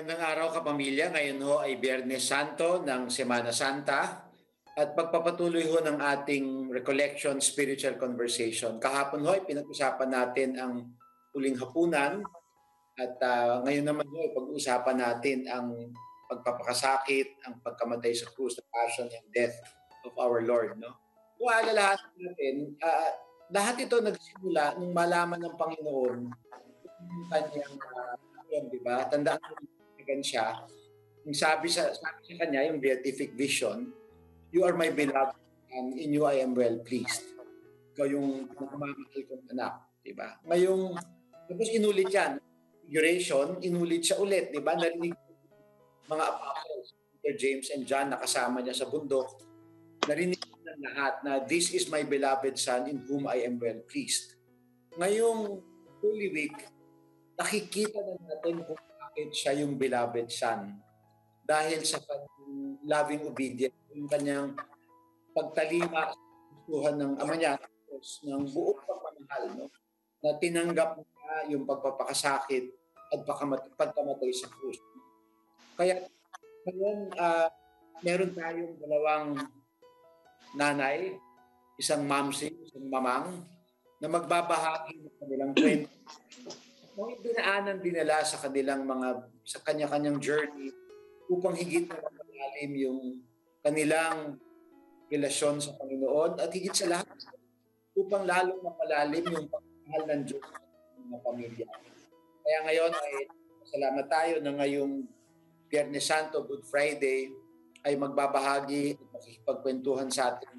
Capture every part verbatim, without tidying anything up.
Magandang araw kapamilya. Ngayon ho ay Biyernes Santo ng Semana Santa at pagpapatuloy ho ng ating Recollection Spiritual Conversation. Kahapon ho ay pinag-usapan natin ang huling hapunan at uh, ngayon naman ho ay pag-uusapan natin ang pagpapakasakit, ang pagkamatay sa krus, the passion and death of our Lord. No? Kung alalahanin natin, uh, lahat ito nagsimula nung malaman ng Panginoon yung kanyang uh, yun, di ba? Tandaan mo siya. Yung sabi sa sabi sa kanya, yung beatific vision, you are my beloved and in you I am well pleased. Ikaw yung pinakamamahal kong anak, di ba? Ngayong, tapos inulit yan, duration, inulit siya ulit, di ba? Narinig mga apostles, Peter, James, and John, nakasama niya sa bundok, narinig ng lahat na this is my beloved son in whom I am well pleased. Ngayong Holy Week, nakikita na natin kung bakit siya yung beloved son. Dahil sa kanyang loving obedience, yung kanyang pagtalima sa gustuhan ng ama niya, ng buong pagmamahal, no? Na tinanggap niya yung pagpapakasakit at pagkamatay sa krus. Kaya ngayon, uh, meron tayong dalawang nanay, isang mamsi, isang mamang, na magbabahagi ng kanilang kwento. May dinaanan dinala sa kanilang mga, sa kanya-kanyang journey upang higit na malalim yung kanilang relasyon sa Panginoon at higit sa lahat upang lalong mapalalim yung pagmamahal ng Diyos sa mga pamilya. Kaya ngayon ay salamat tayo na ngayong Biyernes Santo, Good Friday, ay magbabahagi at makikipagkwentuhan sa atin.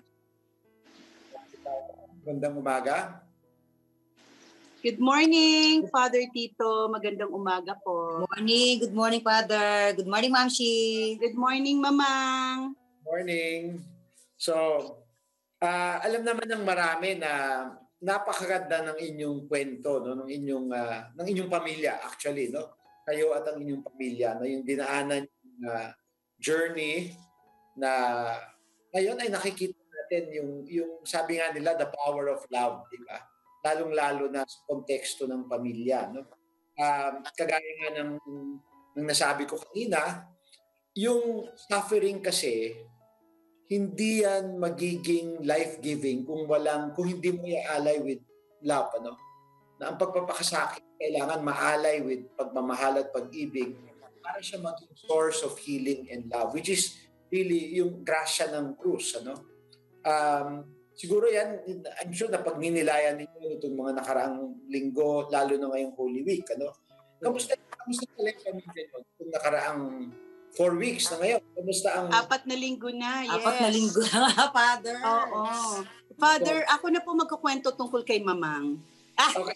Magandang umaga. Good morning, Father Tito. Magandang umaga po. Good morning. Good morning, Father. Good morning, Ma'am Shi. Good morning, Mamang. Morning. So, uh, alam naman ng marami na napakaganda ng inyong kwento, no, ng inyong uh, ng inyong pamilya actually, no. Kayo at ang inyong pamilya, no, yung dinaanan yung uh, journey na ngayon ay nakikita natin yung yung sabi nga nila the power of love, di ba? Lalong-lalo na sa konteksto ng pamilya. No? Um, kagaya nga ng, ng nasabi ko kanina, yung suffering kasi, hindi yan magiging life-giving kung walang, kung hindi mo i-alay with love. Ano? Na ang pagpapakasakit, kailangan maalay with pagmamahal at pag-ibig para siya maging source of healing and love, which is really yung grasya ng krus. Ano? Um, Siguro yan, I'm sure na pag ninilayan ninyo itong mga nakaraang linggo, lalo na ngayong Holy Week, ano? Kamusta, kamusta pala yung pamilya nyo? Itong nakaraang four weeks na ngayon, kamusta ang... Apat na linggo na, yes. Apat na linggo na, Father. Oo. Father, ako na po magkukwento tungkol kay Mamang. Ah! Okay.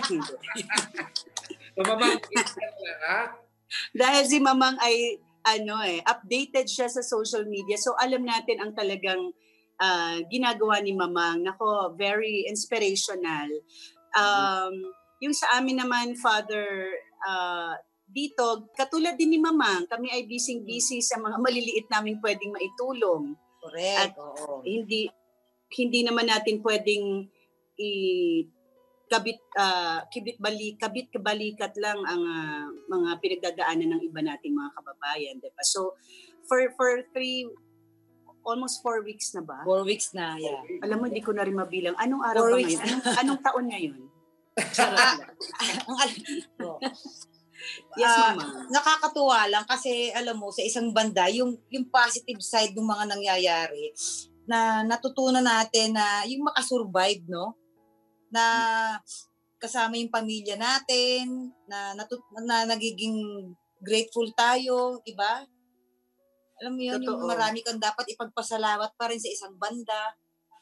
Mamang, ha? Dahil si Mamang ay, ano eh, updated siya sa social media. So alam natin ang talagang Uh, ginagawa ni Mamang. Nako, very inspirational. Um, yung sa amin naman, Father, uh, dito, katulad din ni Mamang, kami ay busy-busy sa mga maliliit namin pwedeng maitulong. Correct. At Oo. hindi hindi naman natin pwedeng i kabit uh, kibit balik kabit kabalikat lang ang uh, mga pinagdadaanan ng iba nating mga kababayan, diba? So for for three almost four weeks na ba? Four weeks na, yeah. Alam mo, hindi ko na rin mabilang. Anong araw Four ba ngayon? Anong, anong taon ngayon? Yes, uh, Mama. Nakakatuwa lang kasi, alam mo, sa isang banda, yung, yung positive side ng mga nangyayari, na natutunan natin na yung makasurvive, no? Na kasama yung pamilya natin, na, natut- na nagiging grateful tayo, diba? Alam mo yun, yung marami kang dapat ipagpasalamat pa rin sa isang banda.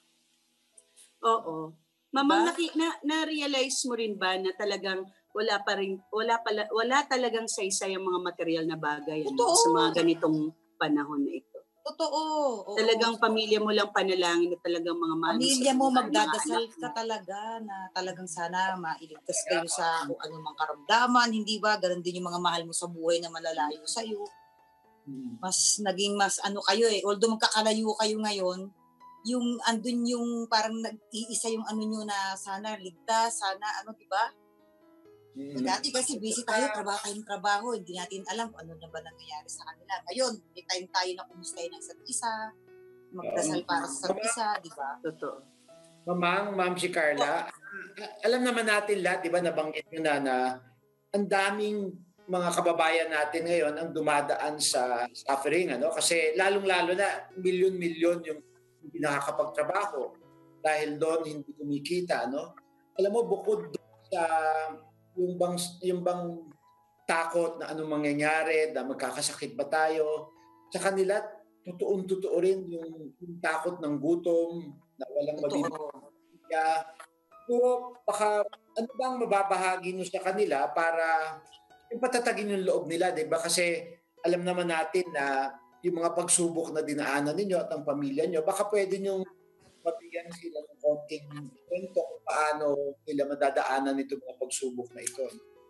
Oo. Mamang, diba? na, na-realize mo rin ba na talagang wala pa rin, wala, pala, wala talagang saysay ang mga material na bagay ano, sa mga ganitong panahon na ito? Totoo. Oo. Talagang pamilya mo lang panalangin na talagang mga mahal pamilya mo, magdadasal ka talaga na talagang sana mailigtas kayo sa kung anumang karamdaman. Hindi ba? Ganon din yung mga mahal mo sa buhay na malalayo sa'yo. Mas naging mas ano kayo eh, although magkakalayo kayo ngayon, yung andun yung parang nag-iisa yung ano nyo na sana ligtas, sana ano, diba? Mm. Dati kasi busy tayo, trabaho tayong trabaho, hindi natin alam kung ano na ba nangyayari sa kanila. Ngayon, may time tayo na kumustahin ng isa't isa, magdasal para sa isa't isa, di ba? Totoo. Mamang, Ma'am si Karla, a- alam naman natin lahat, di ba, nabanggit nyo na na ang daming mga kababayan natin ngayon ang dumadaan sa suffering, ano? Kasi lalong-lalo na milyon-milyon yung hindi nakakapagtrabaho dahil doon hindi kumikita, ano? Alam mo, bukod doon sa yung bang, yung bang takot na anong mangyayari, na magkakasakit ba tayo, sa kanila, totoong-totoo rin yung, yung takot ng gutom, na walang mabibigyan. Totoo. Pero baka ano bang mababahagi nyo sa kanila para yung patatagin yung loob nila, di ba? Kasi alam naman natin na yung mga pagsubok na dinaanan ninyo at ang pamilya nyo, baka pwede nyo mabigyan sila ng konting kwento kung paano nila madadaanan itong mga pagsubok na ito.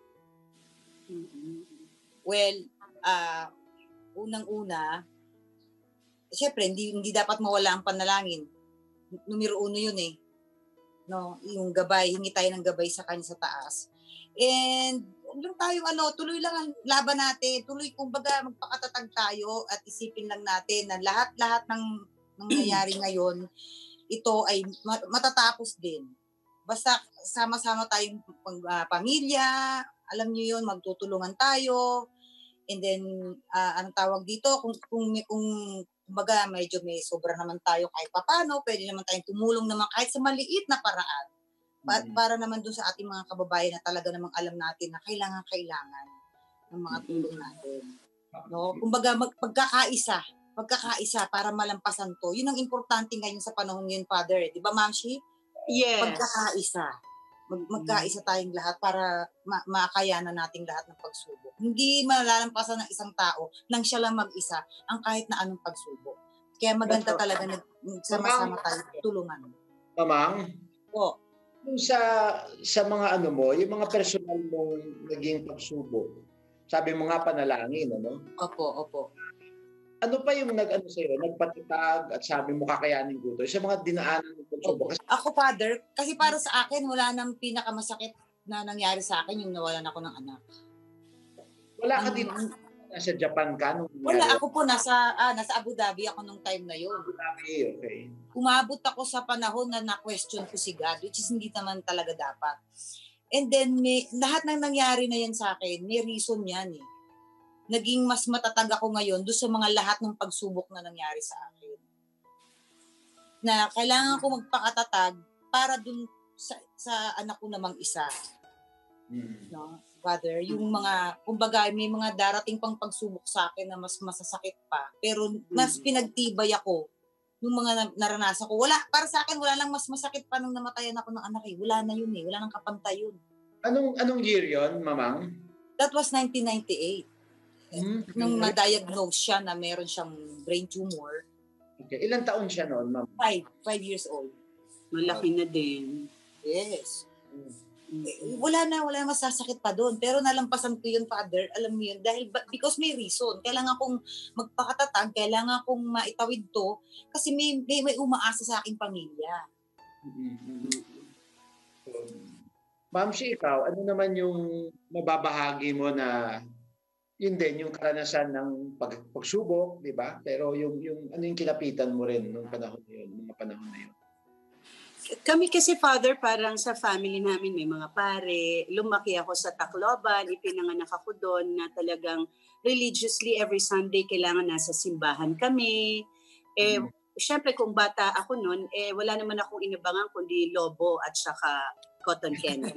Well, uh, unang-una, syempre, hindi, hindi dapat mawala ang panalangin. Numero uno yun eh. No, yung gabay, hingi tayo ng gabay sa kanya sa taas. And huwag lang tayong ano, tuloy lang ang laban natin. Tuloy, kumbaga, magpakatatag tayo at isipin lang natin na lahat-lahat ng nangyayari ngayon, ito ay matatapos din. Basta sama-sama tayong uh, pamilya, alam niyo yun, magtutulungan tayo. And then, uh, anong tawag dito, kung, kung, kung kumbaga, medyo may sobra naman tayo kahit papano, pwede naman tayong tumulong naman kahit sa maliit na paraan. Pa- mm-hmm. Para naman dun sa ating mga kababayan na talaga namang alam natin na kailangan-kailangan ng mga tulong natin. No? Kumbaga, mag- pagkakaisa, pagkakaisa para malampasan to. Yun ang importante ngayon sa panahon ngayon, Father. Di ba, Ma'am Shi? Yes. Pagkakaisa. Mag- magkaisa tayong lahat para ma- maakayanan nating lahat ng pagsubok. Hindi malalampasan ng isang tao nang siya lang mag-isa ang kahit na anong pagsubok. Kaya maganda talaga na sama-sama tayo tulungan. Mamang? Po. Yung sa, sa mga ano mo, yung mga personal mong naging pagsubok, sabi mo nga panalangin, ano? Opo, opo. Ano pa yung nag-ano sa'yo, nagpatitag at sabi mo kakayanin ko to? Sa mga dinaanan ng pagsubok. Kasi, ako, Father, kasi para sa akin, wala nang pinakamasakit na nangyari sa akin yung nawalan ako ng anak. Wala ka um, dito, nasa Japan ka? Nung wala, ako po, nasa, ah, nasa Abu Dhabi ako nung time na yun. Abu Dhabi, okay. Umabot ako sa panahon na na-question ko si God, which is hindi naman talaga dapat. And then, may, lahat ng nangyari na yan sa akin, may reason yan eh. Naging mas matatag ako ngayon doon sa mga lahat ng pagsubok na nangyari sa akin. Na kailangan ko magpakatatag para doon sa, sa anak ko namang isa. Mm. No, Father, yung mga, kumbaga, may mga darating pang pagsubok sa akin na mas masasakit pa. Pero mas pinagtibay ako yung mga naranasan ko. Wala, para sa akin, wala lang mas masakit pa nung namatayan ako ng anak eh. Wala na yun eh. Wala nang kapantay yun. Anong, anong year yun, Mamang? That was nineteen ninety-eight. Mm-hmm. Nung ma-diagnose siya na meron siyang brain tumor. Okay. Ilang taon siya noon, ma'am? Five. Five years old. Malaki na din. Yes. Mm-hmm. Eh, wala na, wala na masasakit pa doon. Pero nalampasan ko yun, Father. Alam mo yun, dahil, because may reason. Kailangan kong magpakatatag, kailangan kong maitawid to, kasi may, may, may umaasa sa aking pamilya. Mm-hmm. So, Ma'am, si ikaw, ano naman yung mababahagi mo na yun din, yung karanasan ng pag, pagsubok, di ba? Pero yung, yung ano yung kilapitan mo rin nung panahon na yun, mga panahon na yun? Kami kasi, Father, parang sa family namin may mga pare. Lumaki ako sa Tacloban, ipinanganak ako doon na talagang religiously every Sunday kailangan nasa simbahan kami. Eh, hmm. Syempre kung bata ako noon, eh wala naman akong inabangan kundi lobo at saka cotton candy.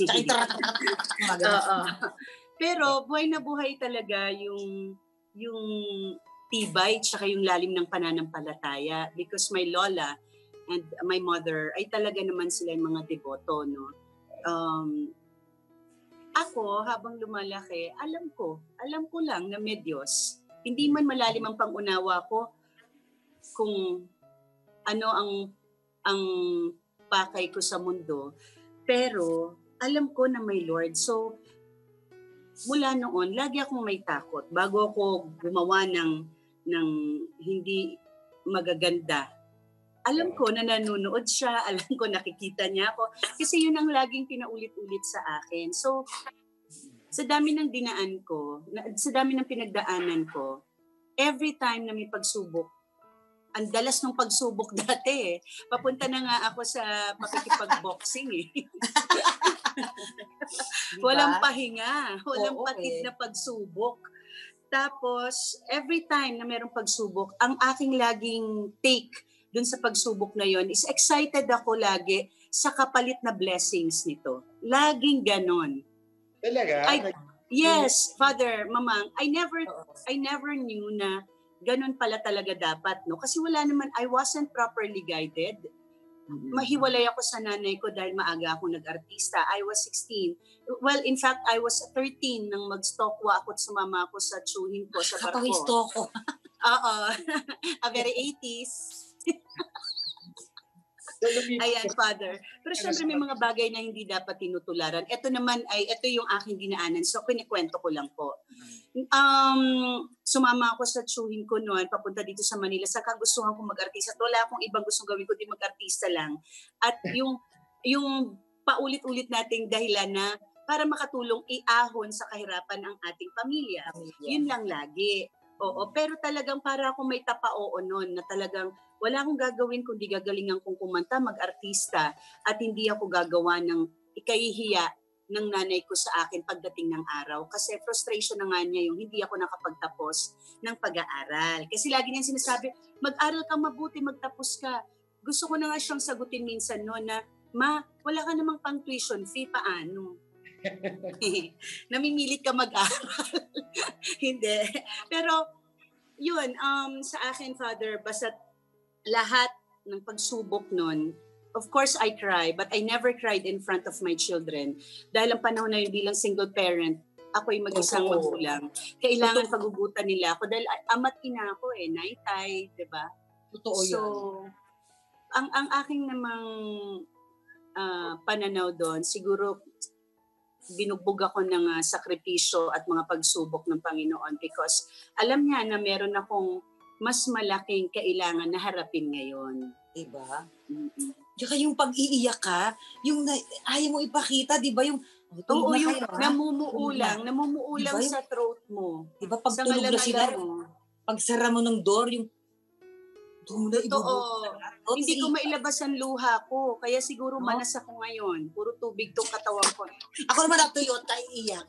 Oo. Pero buhay na buhay talaga yung yung tibay at yung lalim ng pananampalataya because my lola and my mother ay talaga naman sila yung mga deboto, no. Um, ako habang lumalaki, alam ko, alam ko lang na may Diyos. Hindi man malalim ang pangunawa ko kung ano ang ang pakay ko sa mundo, pero alam ko na may Lord. So mula noon, lagi akong may takot. Bago ako gumawa ng, ng hindi magaganda, alam ko na nanonood siya, alam ko nakikita niya ako. Kasi yun ang laging pinaulit-ulit sa akin. So, sa dami ng dinaan ko, sa dami ng pinagdaanan ko, every time na may pagsubok, ang dalas ng pagsubok dati eh. Papunta na nga ako sa pakikipag-boxing eh. Diba? Walang pahinga, walang Oo, patid eh. na pagsubok. Tapos, every time na mayroong pagsubok, ang aking laging take dun sa pagsubok na yon is excited ako lagi sa kapalit na blessings nito. Laging ganon. Talaga? I, yes, Father, Mamang, I never Oo. I never knew na ganun pala talaga dapat, no? Kasi wala naman, I wasn't properly guided. Mahiwalay ako sa nanay ko dahil maaga ako nag-artista. I was sixteen. Well, in fact, I was thirteen nang mag-stokwa ako at sumama ako sa tsuhin ko sa barko. Kapawisto ko. Oo. A very eighties. Ayan, Father. Pero syempre may mga bagay na hindi dapat tinutularan. Ito naman ay, ito yung aking dinaanan. So, kinikwento ko lang po. Um, sumama ako sa tsuhin ko noon, papunta dito sa Manila. Sa kagustuhan ko mag-artista. At wala akong ibang gustong gawin kundi mag-artista lang. At yung, yung paulit-ulit nating dahilan na para makatulong iahon sa kahirapan ang ating pamilya. Yun lang lagi. Oo, pero talagang para akong may tapa-oo noon na talagang wala akong gagawin kundi gagalingan kong kumanta, mag-artista at hindi ako gagawa ng ikahihiya ng nanay ko sa akin pagdating ng araw. Kasi frustration na nga niya yung hindi ako nakapagtapos ng pag-aaral. Kasi lagi niya sinasabi, mag-aral ka mabuti, magtapos ka. Gusto ko na nga siyang sagutin minsan no na, ma, wala ka namang pang tuition fee, paano? Namimilit ka mag-aral. Hindi. Pero, yun, um, sa akin, Father, basta lahat ng pagsubok nun, of course, I cry, but I never cried in front of my children. Dahil ang panahon na yun bilang single parent, ako'y mag-isang Oo. magulang. Kailangan pagugutan nila ako dahil ama't ina ako eh, naitay, di ba? Totoo So, yan. ang ang aking namang uh, pananaw doon, siguro binugbog ako ng uh, sakripisyo at mga pagsubok ng Panginoon because alam niya na meron akong mas malaking kailangan na harapin ngayon. Diba? Mm-hmm. Tsaka yung pag-iiyak ka, yung na, ayaw mo ipakita, di ba? Yung, oo, na yung kayo, namumuulang, namumuulang diba? sa throat mo. Di ba? Pag sa tulog na sila, mo. pag sara mo ng door, yung doon na Oo. Hindi ko mailabas ang luha ko. Kaya siguro no? manas ako ngayon. Puro tubig tong katawan ko. Ako naman ang tuyot, tayo iiyak.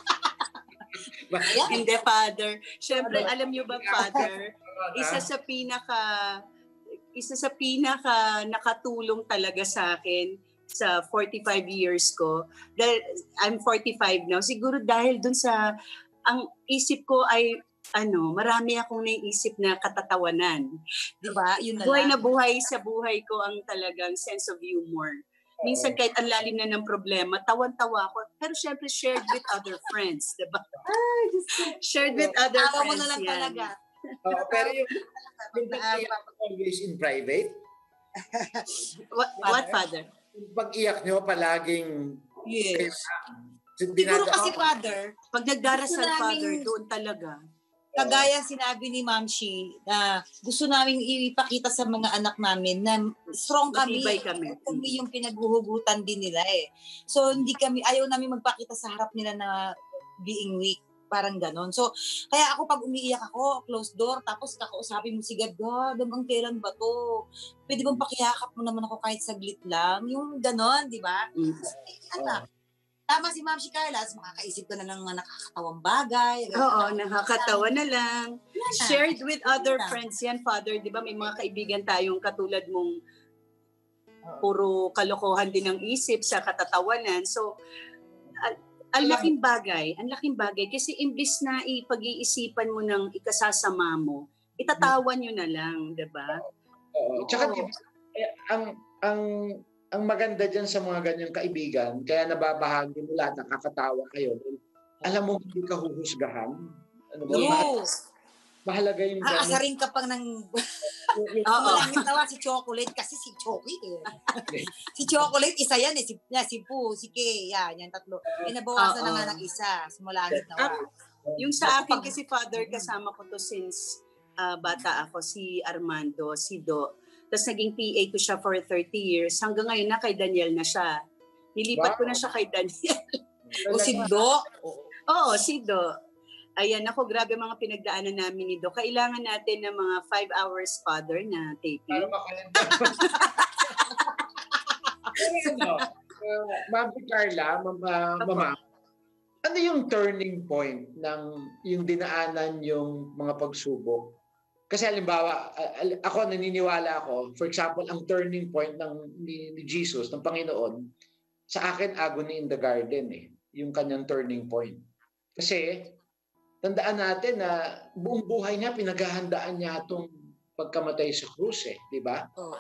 Hindi, Father. Siyempre, alam niyo ba, Father, isa sa pinaka isa sa pinaka nakatulong talaga sa akin sa forty-five years ko. Dahil I'm forty-five now. Siguro dahil dun sa ang isip ko ay ano, marami akong naiisip na katatawanan. Diba? Yun na buhay lang. na buhay sa buhay ko ang talagang sense of humor. Minsan kahit ang lalim na ng problema, tawan-tawa ko. Pero syempre shared with other friends, diba? Ay, just shared with other Tawa friends mo na lang yan. talaga. Oh, pero yung, yung pag-iyak always in private? What, what, Father? Yung pag-iyak nyo palaging... Yes. Siguro Siguro kasi, Father, pag nagdarasal, namin, Father, doon talaga. Kagaya sinabi ni Ma'am Shi, na gusto namin ipakita sa mga anak namin na strong kami. Matibay kami. Kami yung pinaghuhugutan din nila eh. So, hindi kami, ayaw namin magpakita sa harap nila na being weak. Parang ganon. So, kaya ako pag umiiyak ako, close door, tapos kakausapin mo si God, God, hanggang kailan ba to? Pwede bang pakiyakap mo naman ako kahit saglit lang? Yung ganon, di ba? Mm. Anak, tama si Ma'am si Karla, makakaisip ka na ng mga nakakatawang bagay. Oo, nakakatawa na lang. Yan. Shared with other Yan. friends yan, Father. Di ba may mga kaibigan tayong katulad mong puro kalokohan din ang isip sa katatawanan. So, al- ang laking bagay, ang laking bagay. Kasi imbis na ipag-iisipan mo ng ikasasama mo, itatawan nyo na lang, di ba? Oo. Tsaka diba, eh, ang ang ang maganda diyan sa mga ganyang kaibigan, kaya nababahagi mo lahat, nakakatawa kayo. Alam mo, hindi ka huhusgahan. Ano ba? Yes. Mahalaga yung ganyan. Aasarin ka pang ng... Oo. Walang tawa si Chocolate kasi si Chocolate eh. Si Chocolate, isa yan eh. Si, si Poo, si Kay, yan, yan tatlo. Eh, nabawasan na nga ng isa. Simula ang tawa. Yung sa akin kasi, Father, kasama ko to since uh, bata ako, si Armando, si Do. Tapos naging P A ko siya for thirty years. Hanggang ngayon na kay Daniel na siya. Nilipat Wow. ko na siya kay Daniel. O si Do. Oo, si Do. Ayan, ako, grabe mga pinagdaanan namin ni Do. Kailangan natin ng mga five hours father na taping. Para makalenda. Ano, uh, Ma'am Karla, Mama, Mama, ano yung turning point ng yung dinaanan yung mga pagsubok? Kasi halimbawa, uh, ako naniniwala ako, for example, ang turning point ng ni, ni Jesus, ng Panginoon, sa akin agony in the garden eh, yung kanyang turning point. Kasi tandaan natin na buong buhay niya pinaghahandaan niya itong pagkamatay sa krus eh, di ba? Oo.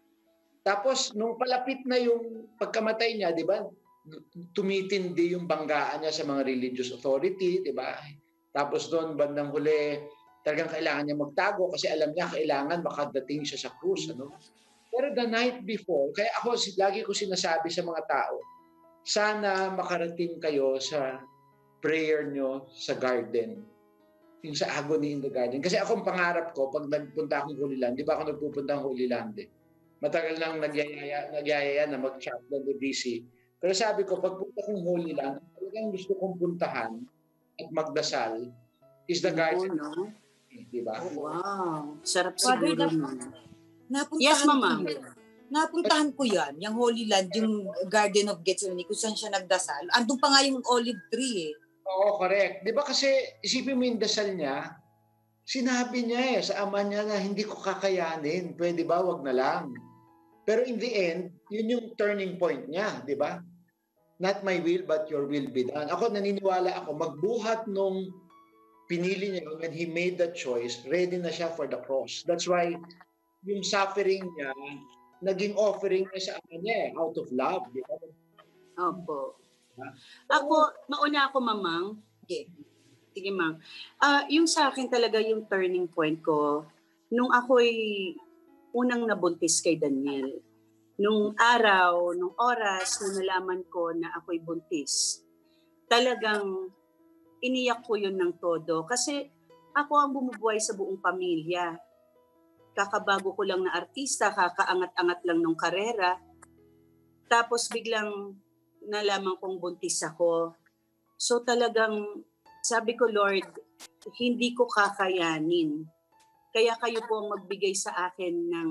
Tapos nung palapit na yung pagkamatay niya, di ba? Tumitindi yung banggaan niya sa mga religious authority, di ba? Tapos doon bandang huli, talagang kailangan niya magtago kasi alam niya kailangan makadating siya sa krus, ano? Pero the night before, kaya ako lagi ko sinasabi sa mga tao, sana makarating kayo sa prayer nyo sa garden. Yung sa agony in the garden. Kasi ako ang pangarap ko, pag nagpunta akong Holy Land, di ba ako nagpupunta ng Holy Land eh. Matagal nang nagyayaya, nagyayaya na mag-chaplain de B C. Pero sabi ko, pagpunta kong Holy Land, talagang gusto kong puntahan at magdasal is the garden. Oo, no? Di ba? Oh, wow. Sarap Father, siguro na- nun. Napuntahan Yes, Mama. ko yun. Napuntahan ko yan, yung Holy Land, yung Garden of Gethsemane, kung saan siya nagdasal. Andun pa nga yung olive tree eh. Oo, correct. Di ba kasi isipin mo yung dasal niya, sinabi niya eh sa ama niya na hindi ko kakayanin, pwede ba, wag na lang. Pero in the end, yun yung turning point niya, di ba? Not my will, but your will be done. Ako naniniwala ako, magbuhat nung pinili niya, when he made that choice, ready na siya for the cross. That's why yung suffering niya, naging offering niya sa ama niya eh, out of love. Di ba? Opo. Ako, mauna ako, Mamang. Okay. Sige, Mang. Ah, yung sa akin talaga yung turning point ko, nung ako'y unang nabuntis kay Daniel. Nung araw, nung oras na nalaman ko na ako'y buntis, talagang iniyak ko yun ng todo. Kasi ako ang bumubuhay sa buong pamilya. Kakabago ko lang na artista, kakaangat-angat lang ng karera. Tapos biglang nalaman kong buntis ako. So talagang sabi ko, Lord, hindi ko kakayanin. Kaya kayo po ang magbigay sa akin ng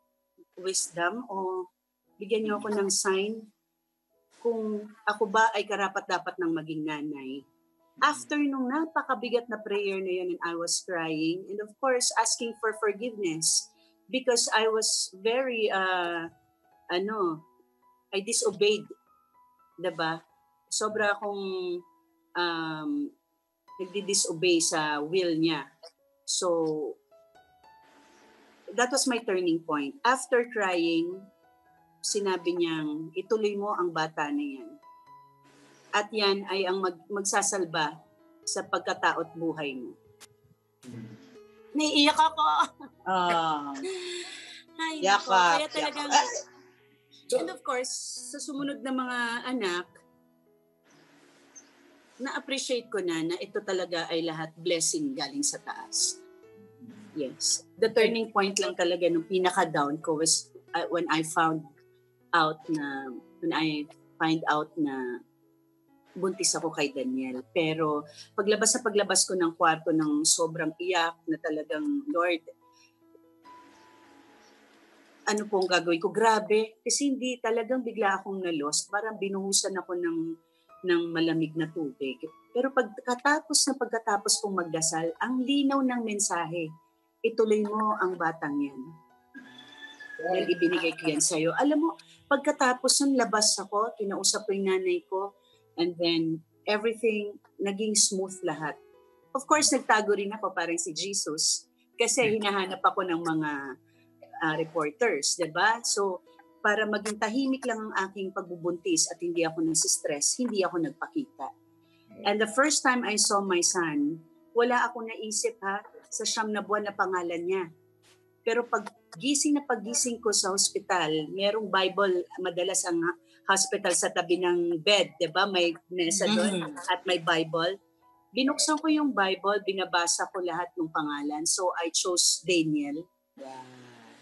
wisdom o bigyan niyo ako ng sign kung ako ba ay karapat-dapat ng maging nanay. After nung napakabigat na prayer na yun and I was crying and of course asking for forgiveness because I was very, uh, ano, I disobeyed. Diba? Sobra akong um, nagdi-disobey sa will niya. So, that was my turning point. After crying, sinabi niyang, ituloy mo ang bata na yan. At yan ay ang mag- magsasalba sa pagkataot buhay mo. Naiiyak ako. Ah. Ay, Yakap, nako. Kaya talagang, yakap. and of course, sa sumunod na mga anak, na-appreciate ko na na ito talaga ay lahat blessing galing sa taas. Yes. The turning point lang talaga nung pinaka-down ko was uh, when I found out na, when I find out na buntis ako kay Daniel. Pero paglabas sa paglabas ko ng kwarto ng sobrang iyak na talagang, Lord, ano pong gagawin ko? Grabe. Kasi hindi talagang bigla akong na-lost. Parang binuhusan ako ng, ng malamig na tubig. Pero pagkatapos na pagkatapos kong magdasal, ang linaw ng mensahe, ituloy mo ang batang yan. Dahil ibinigay ko yan sa'yo. Alam mo, pagkatapos ng labas ako, kinausap ko yung nanay ko, and then everything naging smooth lahat. Of course, nagtago rin ako parang si Jesus kasi hinahanap ako ng mga uh, reporters, diba? So, para maging tahimik lang ang aking pagbubuntis at hindi ako nasistress, hindi ako nagpakita. And the first time I saw my son, wala akong naisip ha, sa siyam na buwan na pangalan niya. Pero pag gising na paggising ko sa hospital, merong Bible, madalas ang hospital sa tabi ng bed, di ba? May mesa doon mm-hmm. at may Bible. Binuksan ko yung Bible, binabasa ko lahat ng pangalan. So I chose Daniel. Wow.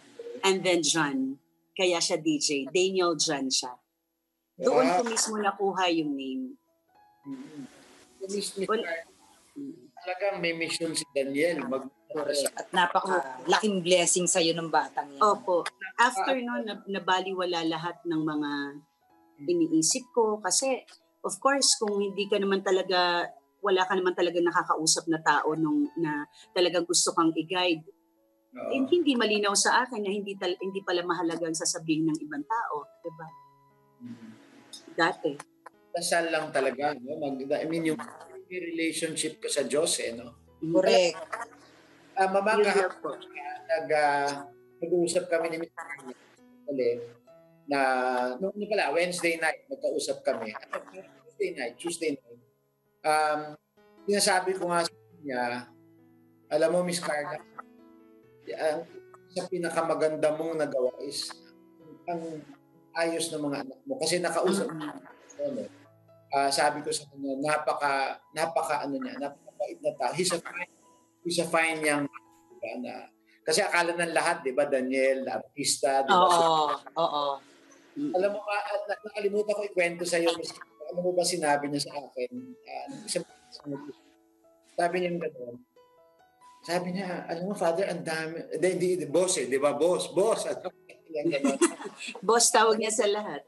and then John. Kaya siya D J. Daniel John siya. Doon Wow. ko mismo nakuha yung name. Mm-hmm. Miss Miss Well, Karla, talagang may mission si Daniel. Mag At napaka-laking blessing sa'yo ng batang yan. Opo. After no, nabaliwala lahat ng mga iniisip ko. Kasi, of course, kung hindi ka naman talaga, wala ka naman talaga nakakausap na tao nung, na talagang gusto kang i-guide, uh, eh, hindi malinaw sa akin na hindi, tal- hindi pala mahalagang sasabihin ng ibang tao. Diba? mm-hmm. Dati. Dasal lang talaga. No? Mag, I mean, yung relationship ko sa Diyos, eh, no? Correct. Uh, Mama, Yun kahapon, nag, uh, nag-uusap kami ni Mister Ulit, na, nung no, pala, Wednesday night, nagkausap kami. Tuesday night, Tuesday night. Um, sinasabi ko nga sa kanya, alam mo, Miss Karla, ang sa pinakamaganda mong nagawa is ang ayos ng mga anak mo. Kasi nakausap Mm-hmm. ko, no? Uh, sabi ko sa kanya, napaka, napaka, ano niya, napakabait na tao. He's a fine, he's a fine young man. Diba, na, kasi akala ng lahat, di ba, Daniel, artista, di ba? Oo, oo. Alam mo, uh, nakalimutan ko ikwento sa iyo, Miss Karla. Alam mo ba sinabi niya sa akin? Uh, sabi niya gano'n. Sabi niya, alam mo, Father, ang dami. Hindi, hindi, di, boss eh, di ba? Boss, boss. Ano yung gano'n? Boss tawag niya sa lahat.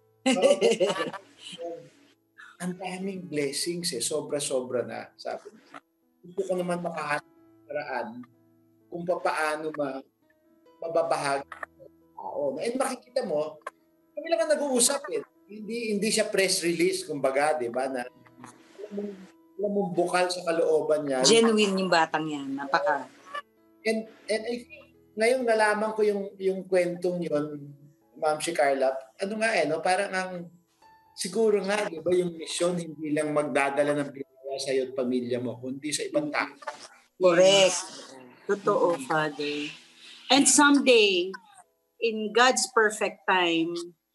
Oh, ang daming blessings eh. Sobra-sobra na, sabi niya. Gusto ko naman makahanap ng paraan kung paano ma, mababahagi ng tao. And makikita mo, kami lang ang nag-uusap eh. Hindi hindi siya press release, kumbaga, di ba? Na, alam mo, alam mo, bukal sa kalooban niya. Genuine yung batang yan. Napaka. And, and I think, ngayon nalaman ko yung, yung kwentong yun, Ma'am si Karla, ano nga eh, no? Parang ang, siguro nga, di ba, yung mission, hindi lang magdadala ng biyaya sa iyo at pamilya mo, kundi sa ibang tao. Correct. Totoo, Father. And someday, in God's perfect time,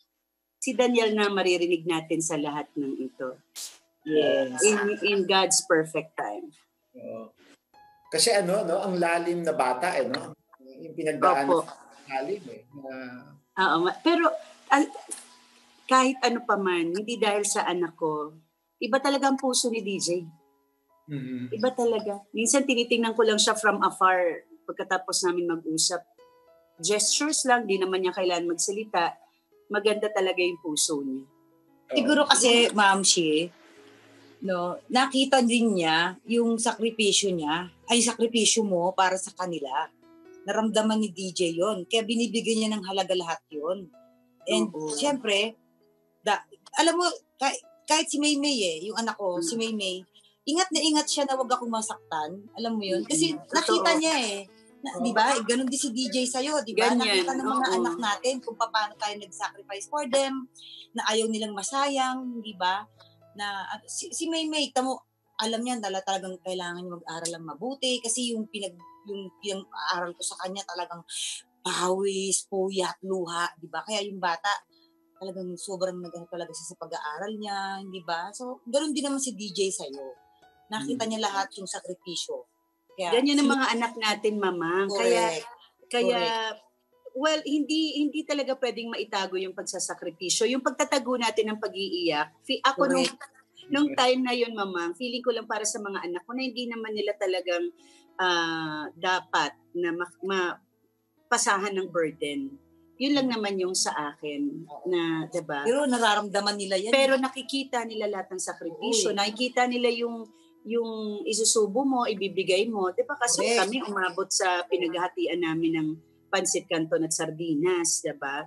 si Daniel na maririnig natin sa lahat ng ito. Yes. In in God's perfect time. Oo. Kasi ano, no, ang lalim na bata, eh, no? Yung pinagdaan Opo. lalim, eh. Na, Oo, pero al- kahit ano pa man, hindi dahil sa anak ko, iba talaga ang puso ni D J. mm-hmm. Iba talaga. Minsan tinitingnan ko lang siya from afar pagkatapos namin mag-usap. Gestures lang, di naman niya kailangan magsalita. Maganda talaga yung puso niya. Siguro kasi, Ma'am Shi, no, nakita din niya yung sakripisyo niya, ay sakripisyo mo para sa kanila. Naramdaman ni D J yon, kaya binibigyan niya ng halaga lahat yon. And Oo. siyempre, da, alam mo, kahit, kahit si Maymay eh, yung anak ko, Hmm. si Maymay, ingat na ingat siya na wag akong masaktan. Alam mo yun? Kasi Mm-hmm. nakita Totoo. niya eh. Na, di ba? Ganon din si D J sa'yo, di ba? Ganyan, Nakita ng mga oo. anak natin kung paano tayo nag-sacrifice for them, na ayaw nilang masayang, di ba? Na at si, si Maymay, tamo, alam niya dala talagang kailangan niya mag-aral lang mabuti kasi yung pinag yung yung aral ko sa kanya talagang pawis, puyat, luha, di ba? Kaya yung bata talagang sobrang nag talaga siya sa pag-aaral niya, di ba? So, ganoon din naman si D J sa'yo. Nakita niya lahat yung sakripisyo. Kaya, Ganyan ang si- mga anak natin, Mama. Correct. Kaya, kaya, Correct. well, hindi hindi talaga pwedeng maitago yung pagsasakripisyo. Yung pagtatago natin ng pag-iiyak. Fi- Ako nung, nung time na yun, Mama, feeling ko lang para sa mga anak ko na hindi naman nila talagang ah, dapat na ma- mapasahan ng burden. Yun lang naman yung sa akin na, 'di ba? Pero nararamdaman nila yan. Pero nakikita nila lahat ng sakripisyo. Uy. Nakikita nila yung yung isusubo mo, ibibigay mo. 'Di ba? Kasi Correct. kami umabot sa pinaghahatian namin ng pansit canton at sardinas, 'di ba?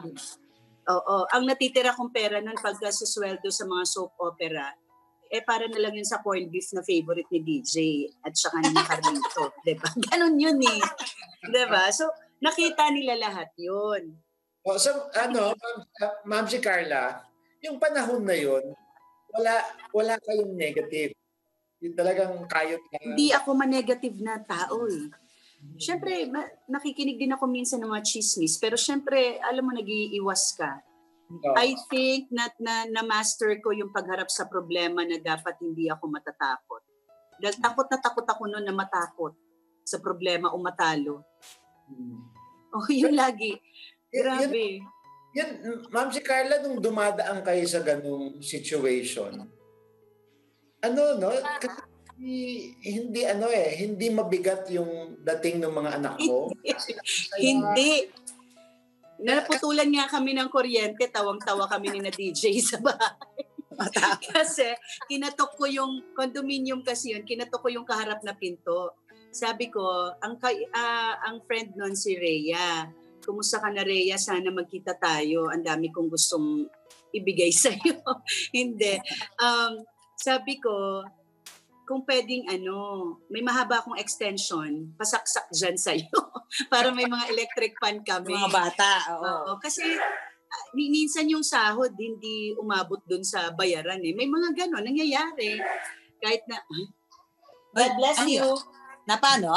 Oo, ang natitira kong pera nun pagka susweldo sa mga soap opera, eh para na lang yun sa corned beef na favorite ni D J at saka ni Carlito, 'di ba? Ganun yun eh. 'Di ba? So nakita nila lahat yun. Oh, so ano, Ma'am, uh, Ma'am si Karla, yung panahon na yun, wala wala kayong negative. Yung talagang kayot na. Hindi ako ma-negative na tao eh. Siyempre, ma- nakikinig din ako minsan ng mga chismis, pero siyempre, alam mo, nag-iiwas ka. Oh. I think na, na, na-master ko yung pagharap sa problema na dapat hindi ako matatakot. Dahil takot na takot ako noon na matakot sa problema o matalo. Hmm. Oh, yun lagi. Grabe. Yun, Ma'am si Karla, nung dumadaan kayo sa ganung situation, ano, no? Kasi hindi, ano eh, hindi mabigat yung dating ng mga anak mo. Hindi. Naputulan nga kami ng kuryente, tawang-tawa kami ni na D J sa bahay. Kasi kinatok ko yung condominium kasi yun, kinatok ko yung kaharap na pinto. Sabi ko, ang kay, uh, ang friend nun si Rhea. Kumusta ka na, Rhea? Sana magkita tayo. Ang dami kong gustong ibigay sa iyo. Hindi. Um, sabi ko, kung pwedeng ano, may mahaba akong extension, pasaksak dyan sa iyo para may mga electric fan kami. Mga bata, oo. Oo, kasi uh, minsan yung sahod hindi umabot dun sa bayaran eh. May mga ganon nangyayari. Kahit na, God bless ano you. Na paano?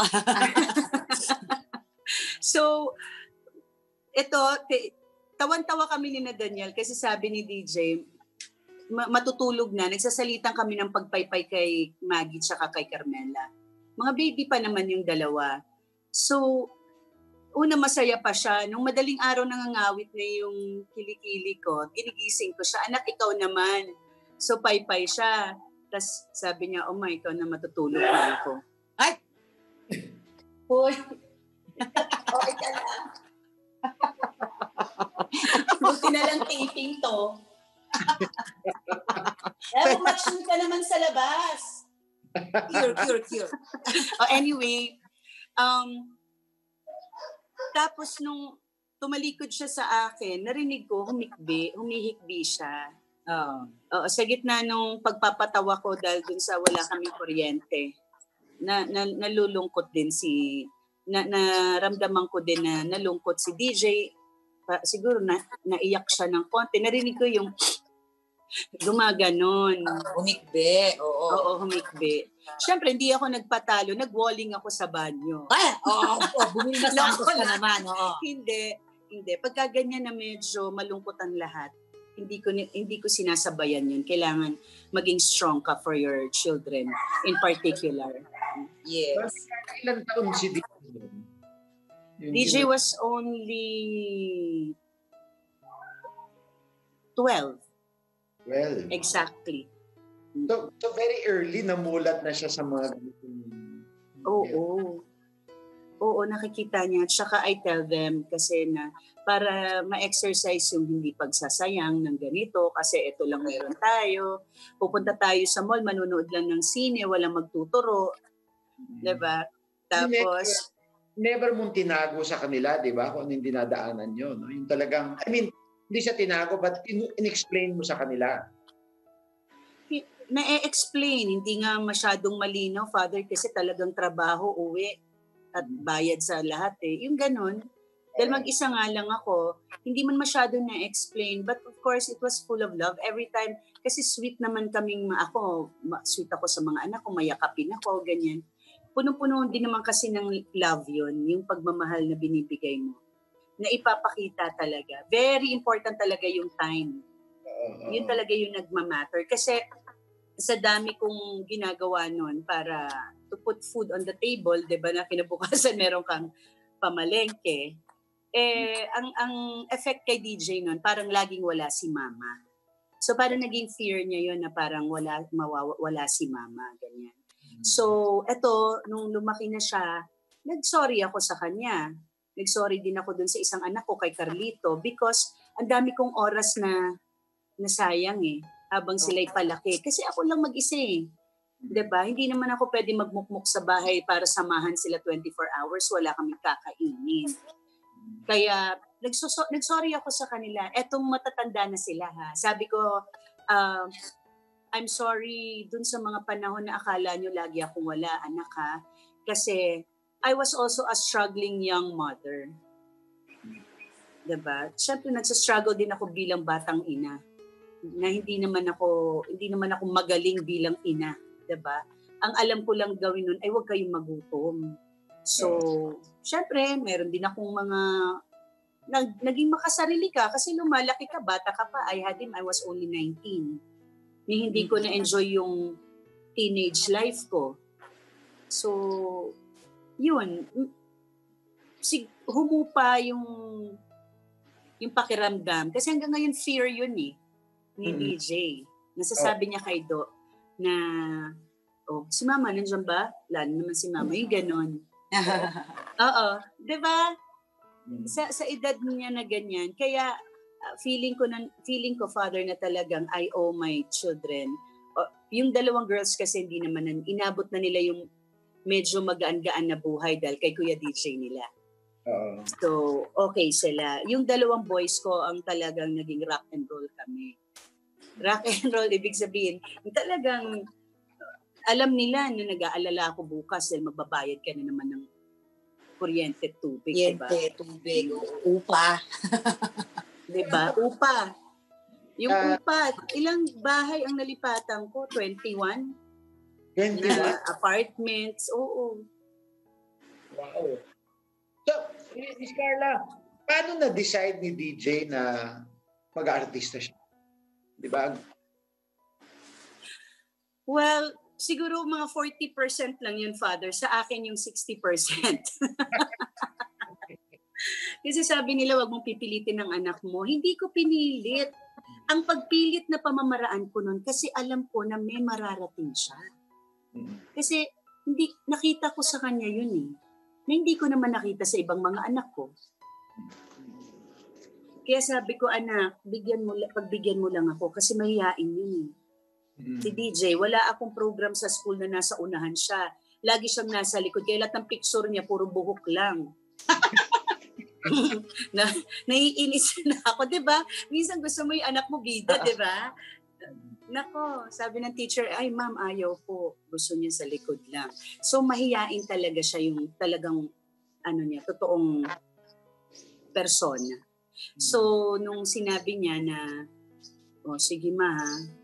So, ito, tawan-tawa kami ni na Daniel kasi sabi ni D J, matutulog na, nagsasalitan kami ng pagpaypay kay Maggie tsaka kay Carmela. Mga baby pa naman yung dalawa. So, una masaya pa siya. Nung madaling araw nangangawit na yung kilikili ko, ginigising ko siya, anak, ikaw naman. So, paypay siya. Tapos sabi niya, oh my, ikaw na matutulog na ako. Ay! Hoy! Okay ka lang. Buti na lang taping to. Eh, matching ka naman sa labas. Cure, cure, cure. Oh, anyway, um, tapos nung tumalikod siya sa akin, narinig ko, humikbi, humihikbi siya. Oo. Oo, sa gitna nung pagpapatawa ko dahil dun sa wala kaming kuryente, na, na, nalulungkot din si, na, naramdaman ko din na nalungkot si D J. Pa, siguro na, naiyak siya ng konti. Narinig ko yung gumaganon. Humikbi, oo. Oo, humikbi. Siyempre, hindi ako nagpatalo. Nag-walling ako sa banyo. Ay, oo, oh, bumili na santos ka naman, oo. Hindi, hindi. Pagka ganyan na medyo malungkot ang lahat, hindi ko hindi ko sinasabayan yun. Kailangan maging strong ka for your children in particular. Yes. Ilang taon si D J? D J was only twelve. twelve. Exactly. So, so very early, namulat na siya sa mga... Oo. Oo, nakikita niya. Tsaka I tell them kasi na para ma-exercise yung hindi pagsasayang ng ganito kasi ito lang meron tayo. Pupunta tayo sa mall, manunood lang ng sine, walang magtuturo. Mm-hmm. Diba? Tapos... Never mong tinago sa kanila, di ba? Kung ano yung dinadaanan nyo. No? Yung talagang, I mean, hindi siya tinago, but in-explain mo sa kanila. Na-explain, hindi nga masyadong malinaw, Father, kasi talagang trabaho, uwi, at bayad sa lahat eh. Yung ganun. Dahil mag-isa nga lang ako, hindi man masyadong na-explain, but of course, it was full of love. Every time, kasi sweet naman kaming, ako, sweet ako sa mga anak ko, mayakapin ako, ganyan. Puno-puno din naman kasi ng love yun, yung pagmamahal na binibigay mo, na ipapakita talaga. Very important talaga yung time. Uh-huh. Yun talaga yung nagmamatter. Kasi sa dami kong ginagawa nun para to put food on the table, di ba, na kinabukasan meron kang pamalengke, eh, ang, ang effect kay D J nun, parang laging wala si mama. So parang naging fear niya yun na parang wala, mawawa, wala si mama, ganyan. So, eto, nung lumaki na siya, nag-sorry ako sa kanya. Nag-sorry din ako dun sa isang anak ko, kay Carlito, because ang dami kong oras na nasayang eh, habang sila'y palaki. Kasi ako lang mag-isa eh. Diba? Hindi naman ako pwede magmukmuk sa bahay para samahan sila twenty-four hours, wala kaming kakainin. Kaya, nagsuso- nag-sorry ako sa kanila. Etong matatanda na sila ha. Sabi ko, uh, I'm sorry dun sa mga panahon na akala nyo lagi akong wala, anak ha. Kasi I was also a struggling young mother. Diba? Siyempre nagsastruggle din ako bilang batang ina. Na hindi naman ako, hindi naman ako magaling bilang ina. Diba? Ang alam ko lang gawin nun ay huwag kayong magutom. So, siyempre, meron din akong mga, nag, naging makasarili ka kasi lumalaki ka, bata ka pa. I had him, I was only nineteen. Ni hindi ko na-enjoy yung teenage life ko. So, yun. Sig- humupa yung yung pakiramdam. Kasi hanggang ngayon, fear yun eh, ni Mm. D J. Nasasabi niya kay Do na, oh, si Mama, nandiyan ba? Lalo naman si Mama, yung ganon. Oo, di ba? Mm. Sa, sa edad niya na ganyan, kaya uh, feeling ko, na, feeling ko, Father, na talagang I owe my children. O, yung dalawang girls kasi hindi naman, inabot na nila yung medyo magaan-gaan na buhay dahil kay Kuya D J nila. Oo. So, okay sila. Yung dalawang boys ko ang talagang naging rock and roll kami. Rock and roll, ibig sabihin, yung talagang alam nila na nag-aalala ako bukas dahil magbabayad ka na naman ng kuryente, tubig, diba? Kuryente, tubig, upa. Diba? Upa. Yung Ah. upa, ilang bahay ang nalipatan ko? twenty-one? twenty-one? Na apartments, oo. Wow. So, Miss Karla, paano na-decide ni D J na mag-aartista siya? Di ba? Well, siguro mga forty percent lang yun, Father. Sa akin yung sixty percent. Kasi sabi nila, wag mong pipilitin ng anak mo. Hindi ko pinilit. Ang pagpilit na pamamaraan ko nun, kasi alam ko na may mararating siya. Kasi hindi nakita ko sa kanya yun eh. Na hindi ko naman nakita sa ibang mga anak ko. Kaya sabi ko, anak, bigyan mo, pagbigyan mo lang ako kasi mahihain yun eh. Mm. Si D J, wala akong program sa school na nasa unahan siya. Lagi siyang nasa likod. Kaya lahat ng picture niya, puro buhok lang. na, naiinis na ako, di ba? Minsan gusto mo yung anak mo bida, di ba? Nako, sabi ng teacher, ay ma'am, ayaw po. Gusto niya sa likod lang. So, mahiyain talaga siya yung talagang, ano niya, totoong persona. So, nung sinabi niya na, oh, sige ma,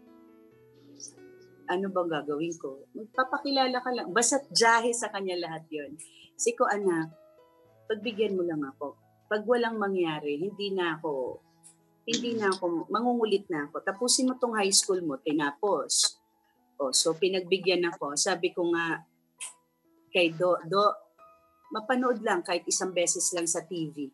ano bang gagawin ko? Magpapakilala ka lang. Basta jahe sa kanya lahat yon. Kasi ko, anak, pagbigyan mo lang ako. Pag walang mangyari, hindi na ako hindi na ako, mangungulit na ako. Tapusin mo tong high school mo, tinapos. O, so pinagbigyan ako. Sabi ko nga, kay Do, Do, mapanood lang kahit isang beses lang sa T V.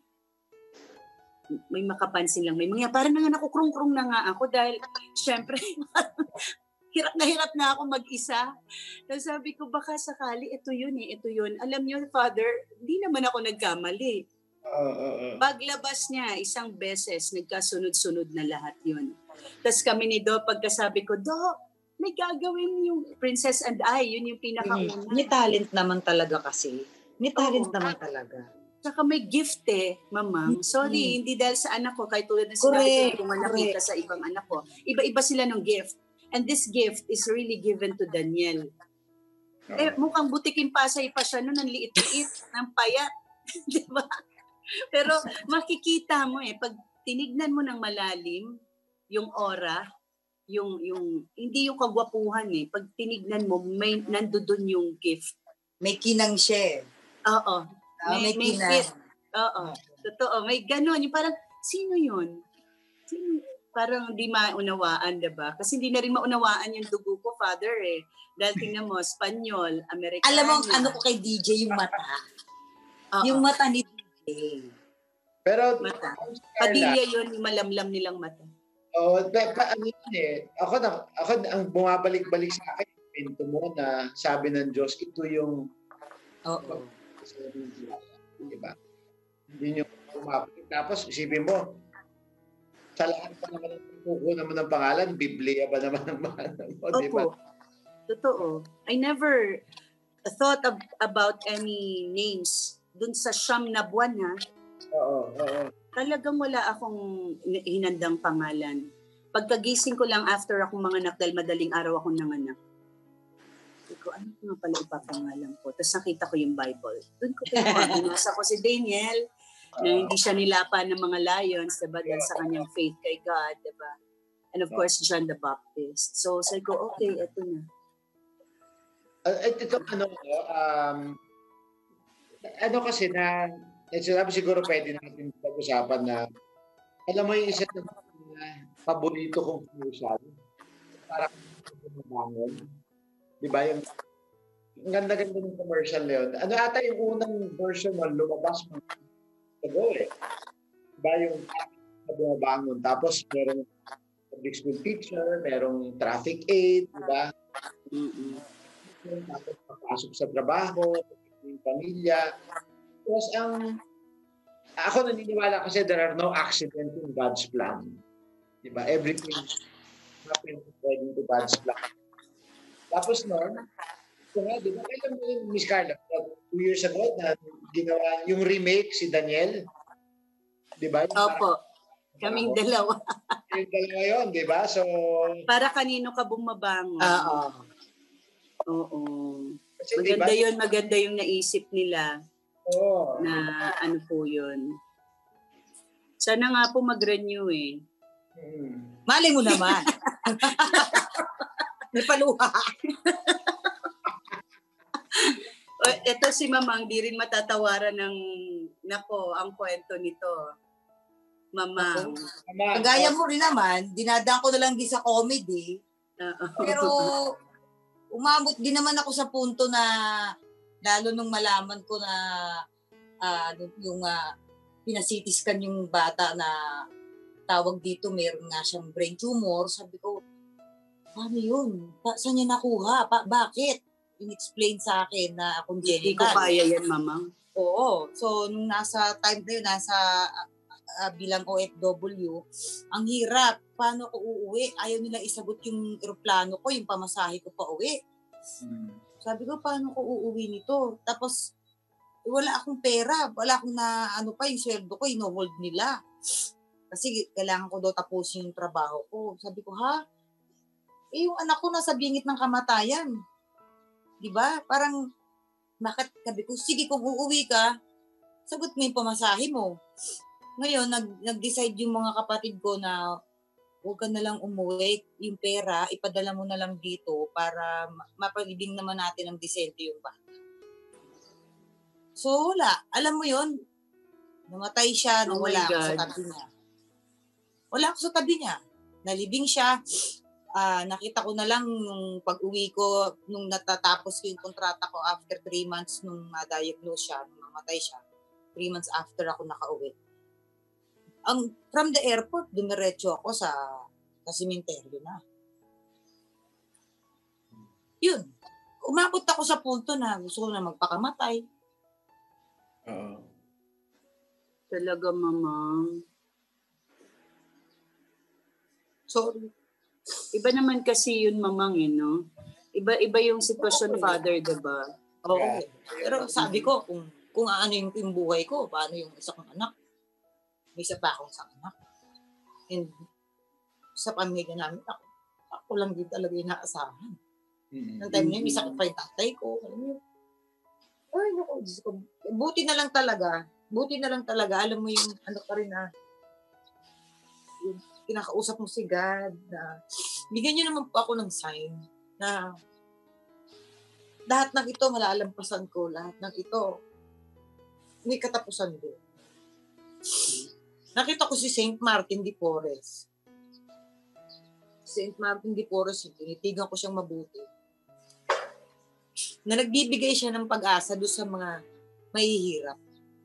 May makapansin lang. May mga, parang nga nakukrung-krung na nga ako dahil, syempre, hirap na hirap na ako mag-isa. Tapos sabi ko, baka sakali, ito yun eh, ito yun. Alam niyo, Father, hindi naman ako nagkamali. Uh, uh, uh. Paglabas niya, isang beses, nagkasunod-sunod na lahat yun. Tapos kami ni Do, pagkasabi ko, Do, may gagawin yung Princess and I, yun yung pinakauna. May talent naman talaga kasi. May talent Oo. naman talaga. Saka may gift eh, mamang. Sorry, Mm-hmm. hindi dahil sa anak ko, kahit tulad na sinabi ko, kung nakita correct. sa ibang anak ko. Iba-iba sila ng gift. And this gift is really given to Daniel. Uh, eh, mukhang butiking pasay pa siya noon, ang liit-liit, ng payat. Di ba? Pero makikita mo eh, pag tinignan mo ng malalim, yung aura, yung, yung, hindi yung kagwapuhan eh, pag tinignan mo, may nandoon yung gift. May kinang siya eh. Oo. Uh, may, may kinang. Oo. Totoo. May ganon. Yung parang, sino yun? Sino? Parang hindi maunawaan, diba? Kasi hindi na rin maunawaan yung dugo ko, Father eh. Dahil tingnan mo, Spanyol, Amerikano. Alam mo, ano ko kay D J, yung mata. Oo. Yung mata ni D J. Pero, mata. Padilya yun, yung malamlam nilang mata. Oo, oh, pa, ano yun eh. Ako, na, ako ang bumabalik-balik sa akin, pinto mo na sabi ng Diyos, ito yung Oo. Diba? Hindi yung bumabalik. Tapos, isipin mo, sa lahat pa naman ng kuko naman ng pangalan, Biblia ba naman ang pangalan mo, di ba? Totoo. I never thought of, about any names dun sa siyam na buwan, ha? Oo, oo. Talagang wala akong hinandang pangalan. Pagkagising ko lang after akong manganak dahil madaling araw akong nanganak. Sabi ko, ano nga pala ipapangalan ko? Tapos nakita ko yung Bible. Doon ko kinuha. Binasa ko si Daniel na hindi siya nilapan ng mga lions, diba? Dahil sa kanyang faith kay God, diba? And of course, John the Baptist. So, sabi ko, okay, eto na. Uh, ito, ano, um, ano kasi na, eh, sinabi siguro pwede natin pag-usapan na, alam mo yung isa na paborito kong commercial, para kumabangon. Di ba yung, ang ganda-ganda ng commercial na yun. Ano ata yung unang version mo, lumabas mo ago eh. Diba yung bumabangon. Tapos merong public school teacher, merong traffic aid, di ba? Mm-mm. Tapos papasok sa trabaho, yung pamilya. Tapos ang, ako naniniwala kasi there are no accident in God's plan. Di ba? Everything happens according to God's plan. Tapos noon, so nga, di ba? Kailan mo yung Miss Carla, two years ago, na ginawa yung remake si Daniel. Di ba? Yung Opo. parang- Kaming dalawa. Yung dalawa yun, di ba? So, Para kanino ka bumabangon. Oo. Oo. kasi di ba? Maganda yun, maganda yung naisip nila Oo. na ano po yun. Sana nga po mag-renew eh. Hmm. Malay mo naman. Napaluha. O, eto si Mamang, di rin matatawaran ng, nako, ang kwento nito. Mamang. Tama. Kagaya mo rin naman, dinadaan ko na lang din sa comedy. Oo. Pero umabot din naman ako sa punto na lalo nung malaman ko na ah, yung uh, pinasitiskan yung bata na tawag dito, meron nga siyang brain tumor. Sabi ko, paano yun? Pa, saan niya nakuha? Pa, bakit? In-explain sa akin na Hindi ko congenital. kaya yan, Mamang. Oo. So, nung nasa time na yun, nasa uh, bilang O F W, ang hirap. Paano ko uuwi? Ayaw nila isagot yung eroplano ko, yung pamasahe ko pa uwi. Hmm. Sabi ko, paano ko uuwi nito? Tapos, eh, wala akong pera. Wala akong na, ano pa, yung sweldo ko, ino-hold nila. Kasi kailangan ko daw tapusin yung trabaho ko. Sabi ko, ha? Eh, yung anak ko nasa bingit ng kamatayan. Diba? Parang, bakit? Sabi ko, sige, kung uuwi ka, sagot mo yung pamasahe mo. Ngayon, nag, nag-decide yung mga kapatid ko na huwag ka na lang umuwi, yung pera, ipadala mo na lang dito para mapagibing naman natin ng disente yung bata. So, wala. Alam mo yon, namatay siya nung Oh my wala ako God. sa tabi niya. Wala ako sa tabi niya. Nalibing siya. Ah, nakita ko na lang nung pag-uwi ko, nung natatapos ko yung kontrata ko after three months nung na-diagnose siya, nung namatay siya. Three months after ako nakauwi. Ang, from the airport, dumiretso ako sa sa sementeryo na. Yun. Umabot ako sa punto na gusto ko na magpakamatay. Oo. Talaga, Mamang. Sorry. Iba naman kasi yun, Mamang, eh, no? Iba-iba yung sitwasyon, Oo. Father, diba? Oo. Yeah. Pero sabi ko, kung kung ano yung, yung buhay ko, paano yung isa kong anak, may isa pa akong isang anak. And sa pamilya namin, ako, ako lang din talaga yung naasahan. Mm-hmm. Nang time na yun, may sakit pa yung tatay ko. Alam mo yun? Ay, naku, Diyos ko. Buti na lang talaga. Buti na lang talaga. Alam mo yung ano pa rin na, yung kinakausap mo si God na bigyan niyo naman po ako ng sign na lahat ng ito malalampasan ko. Lahat ng ito may katapusan din. Nakita ko si Saint Martin de Porres. Saint Martin de Porres, tinitigan ko siyang mabuti. Na nagbibigay siya ng pag-asa doon sa mga mahihirap.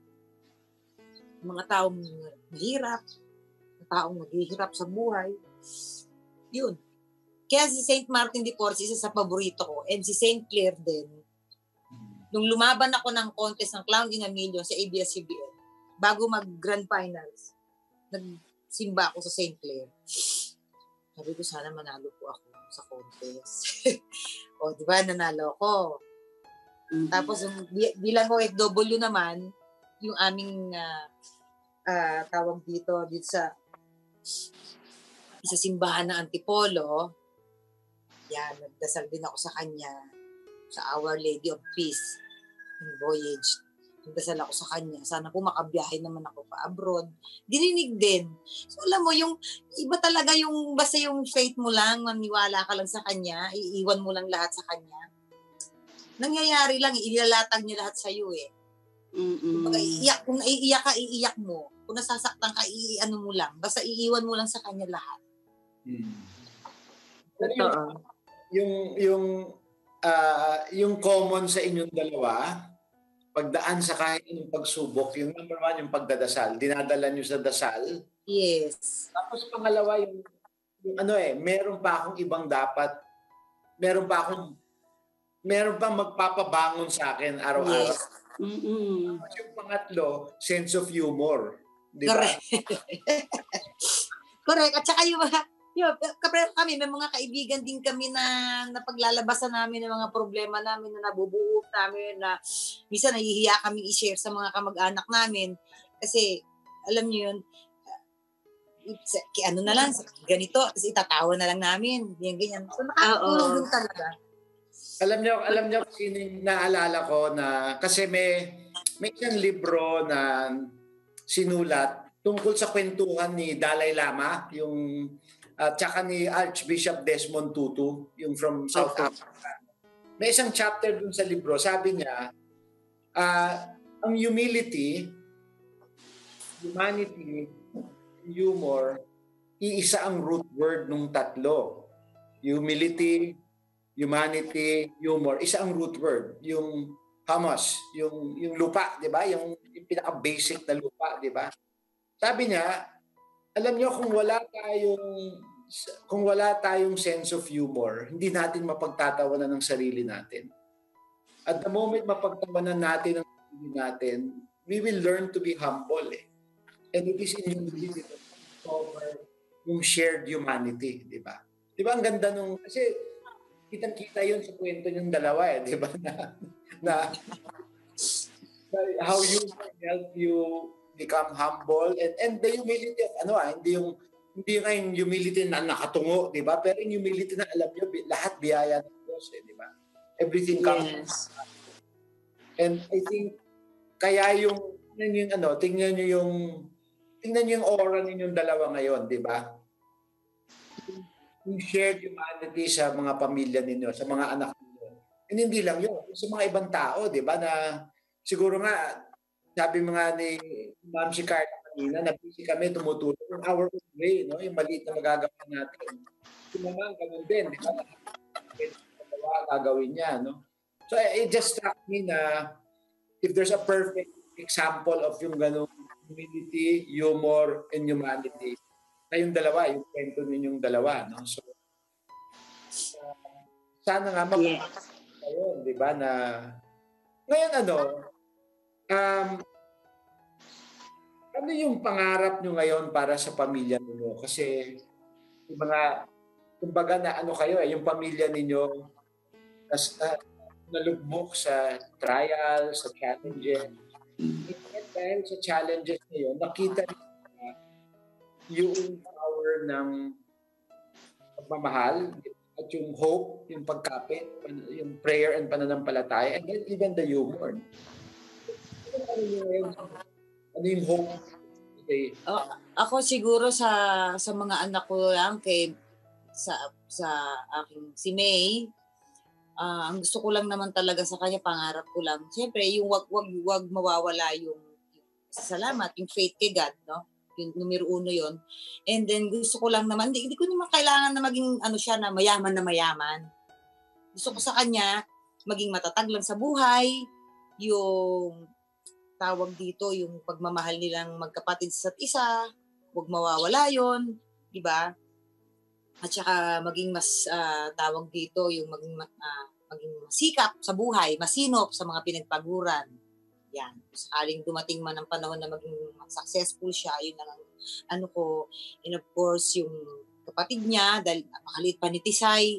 Mga taong mahirap, mga taong naghihirap sa buhay. Yun. Kaya si Saint Martin de Porres, isa sa paborito ko. And si Saint Clair din. Nung lumaban ako ng contest ng Clown in a Million sa A B S C B N, bago mag-grand finals, nagsimba ako sa Saint Clair. Sabi ko, sana manalo po ako sa contest. O, di ba, nanalo ako. Mm-hmm. Tapos, yung, bilang O F W naman, yung aming uh, uh, tawag dito, dito sa sa simbahan ng Antipolo, yan, nagdasal din ako sa kanya, sa Our Lady of Peace, in Voyage. Nagdasal ako sa kanya. Sana po makabiyahe naman ako pa abroad. Dininig din. So, alam mo, yung iba talaga yung, basta yung faith mo lang, maniwala ka lang sa kanya, iiwan mo lang lahat sa kanya. Nangyayari lang, ilalatag niya lahat sa iyo eh. Mm-mm. Kung iiyak, kung naiiyak ka, iiyak mo. Kung nasasaktan ka, iiano mo lang. Basta iiwan mo lang sa kanya lahat. Hmm. Totoo. Yung yung uh, yung common sa inyong dalawa, pagdaan sa kahit anong pagsubok, yung number one, yung pagdadasal. Dinadala nyo sa dasal Yes. Tapos pangalawa, yung, yung ano eh, meron pa akong ibang dapat, meron pa akong, meron pa magpapabangon sa akin araw-araw. Yes. Mm-mm. Tapos yung pangatlo, sense of humor. Di ba? Correct. Correct. At saka yung mga, yung, kami, may mga kaibigan din kami na napaglalabasan namin ng mga problema namin na nabubuo namin na minsan nahihiya kami i-share sa mga kamag-anak namin. Kasi, alam niyo yun, ano na lang, ganito, tapos itatawa na lang namin. Ganyan, ganyan. So, nakakatulong din talaga. Alam niyo, alam niyo sino yung naalala ko na, kasi may, may isang libro na sinulat tungkol sa kwentuhan ni Dalai Lama, yung at uh, saka ni Archbishop Desmond Tutu, yung from South okay. Africa. May isang chapter dun sa libro, sabi niya, uh, ang humility, humanity, humor, iisa ang root word nung tatlo. Humility, humanity, humor, isa ang root word. Yung humus, yung, yung lupa, di ba? Yung, yung pinaka-basic na lupa, di ba? Sabi niya, alam niyo kung wala tayong kung wala tayong sense of humor, hindi natin mapagtatawanan ng sarili natin. At the moment mapagtawanan natin ang sarili natin, we will learn to be humble. Eh. And it is in humility to discover yung shared humanity, di ba? Di ba ang ganda nung, kasi kitang-kita yun sa kwento yung dalawa eh, di ba? Na, na, na how you help you become humble and and the humility of ano ah, hindi yung hindi yung humility na nakatungo, di ba? Pero yung humility na alam nyo, lahat biyaya ng Diyos, eh, di ba? Everything comes. Yes. And I think, kaya yung, tingnan yung ano, tingnan nyo yung, tingnan nyo yung aura ninyong dalawa ngayon, di ba? Yung shared humanity sa mga pamilya ninyo, sa mga anak ninyo. And hindi lang yun, sa mga ibang tao, di ba? Na siguro nga, sabi mga ni Ma'am si Karla kanina, na busy kami tumutulong in our own way, no? Yung maliit na magagawa natin. Yung naman, ganun din, di ba? Gagawin niya, no? So, it just struck me na if there's a perfect example of yung ganung humility, humor, and humanity, kayong dalawa, yung kwento ninyong dalawa, no? So, uh, sana nga mapapakita kayo, di ba, na ngayon ano, Um, ano yung pangarap nyo ngayon para sa pamilya ninyo? Kasi yung mga, kumbaga na ano kayo eh, yung pamilya ninyo nas, uh, nalugmok sa trial, sa challenges. At dahil sa challenges na yun, nakita niyo yung power ng pagmamahal at yung hope, yung pagkapit, yung prayer and pananampalataya, and then even the humor. Ano yung, ano yung hope? Okay. Uh, ako siguro sa sa mga anak ko lang kay sa sa aking si May, uh, ang gusto ko lang naman talaga sa kanya, pangarap ko lang. Siyempre, yung wag wag wag mawawala yung, yung salamat, yung faith kay God, no? Yung numero uno yon. And then gusto ko lang naman, hindi, hindi ko naman kailangan na maging ano siya na mayaman na mayaman. Gusto ko sa kanya maging matatag lang sa buhay, yung tawag dito, yung pagmamahal nilang magkapatid sa isa't isa, huwag mawawala yon, di ba? At saka maging mas uh, tawag dito, yung maging, uh, maging masikap sa buhay, masinop sa mga pinagpaguran. Yan. Sakaling dumating man ang panahon na maging successful siya, yun lang ang ano ko. And of course, yung kapatid niya, dahil napakaliit pa ni Tisay.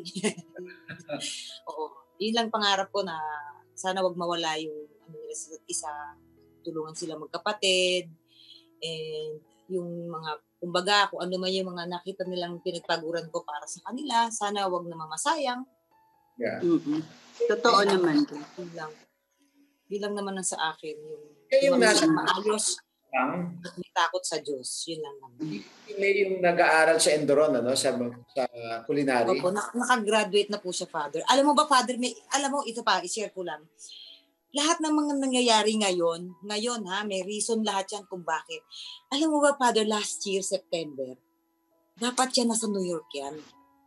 Oo. Yun lang pangarap ko na sana wag mawala yung ano nila sa isa, tulungan sila magkapatid, and yung mga, kumbaga, kung ano man yung mga nakita nilang pinagpaguran ko para sa kanila, sana wag na mamasayang. Yeah. Mm-hmm. Totoo naman. Yun lang. Yun lang naman ang sa akin. Yung, eh, yung, yung nasa maayos at may takot sa Diyos. Yun lang naman. May yung nag-aaral sa Endoron, ano, sa, sa culinary. Opo, nakagraduate na po siya, Father. Alam mo ba, Father, may, alam mo, ito pa, i-share ko lang. Lahat ng mga nangyayari ngayon, ngayon ha, may reason lahat yan kung bakit. Alam mo ba, Father, last year, September, dapat siya nasa New York yan.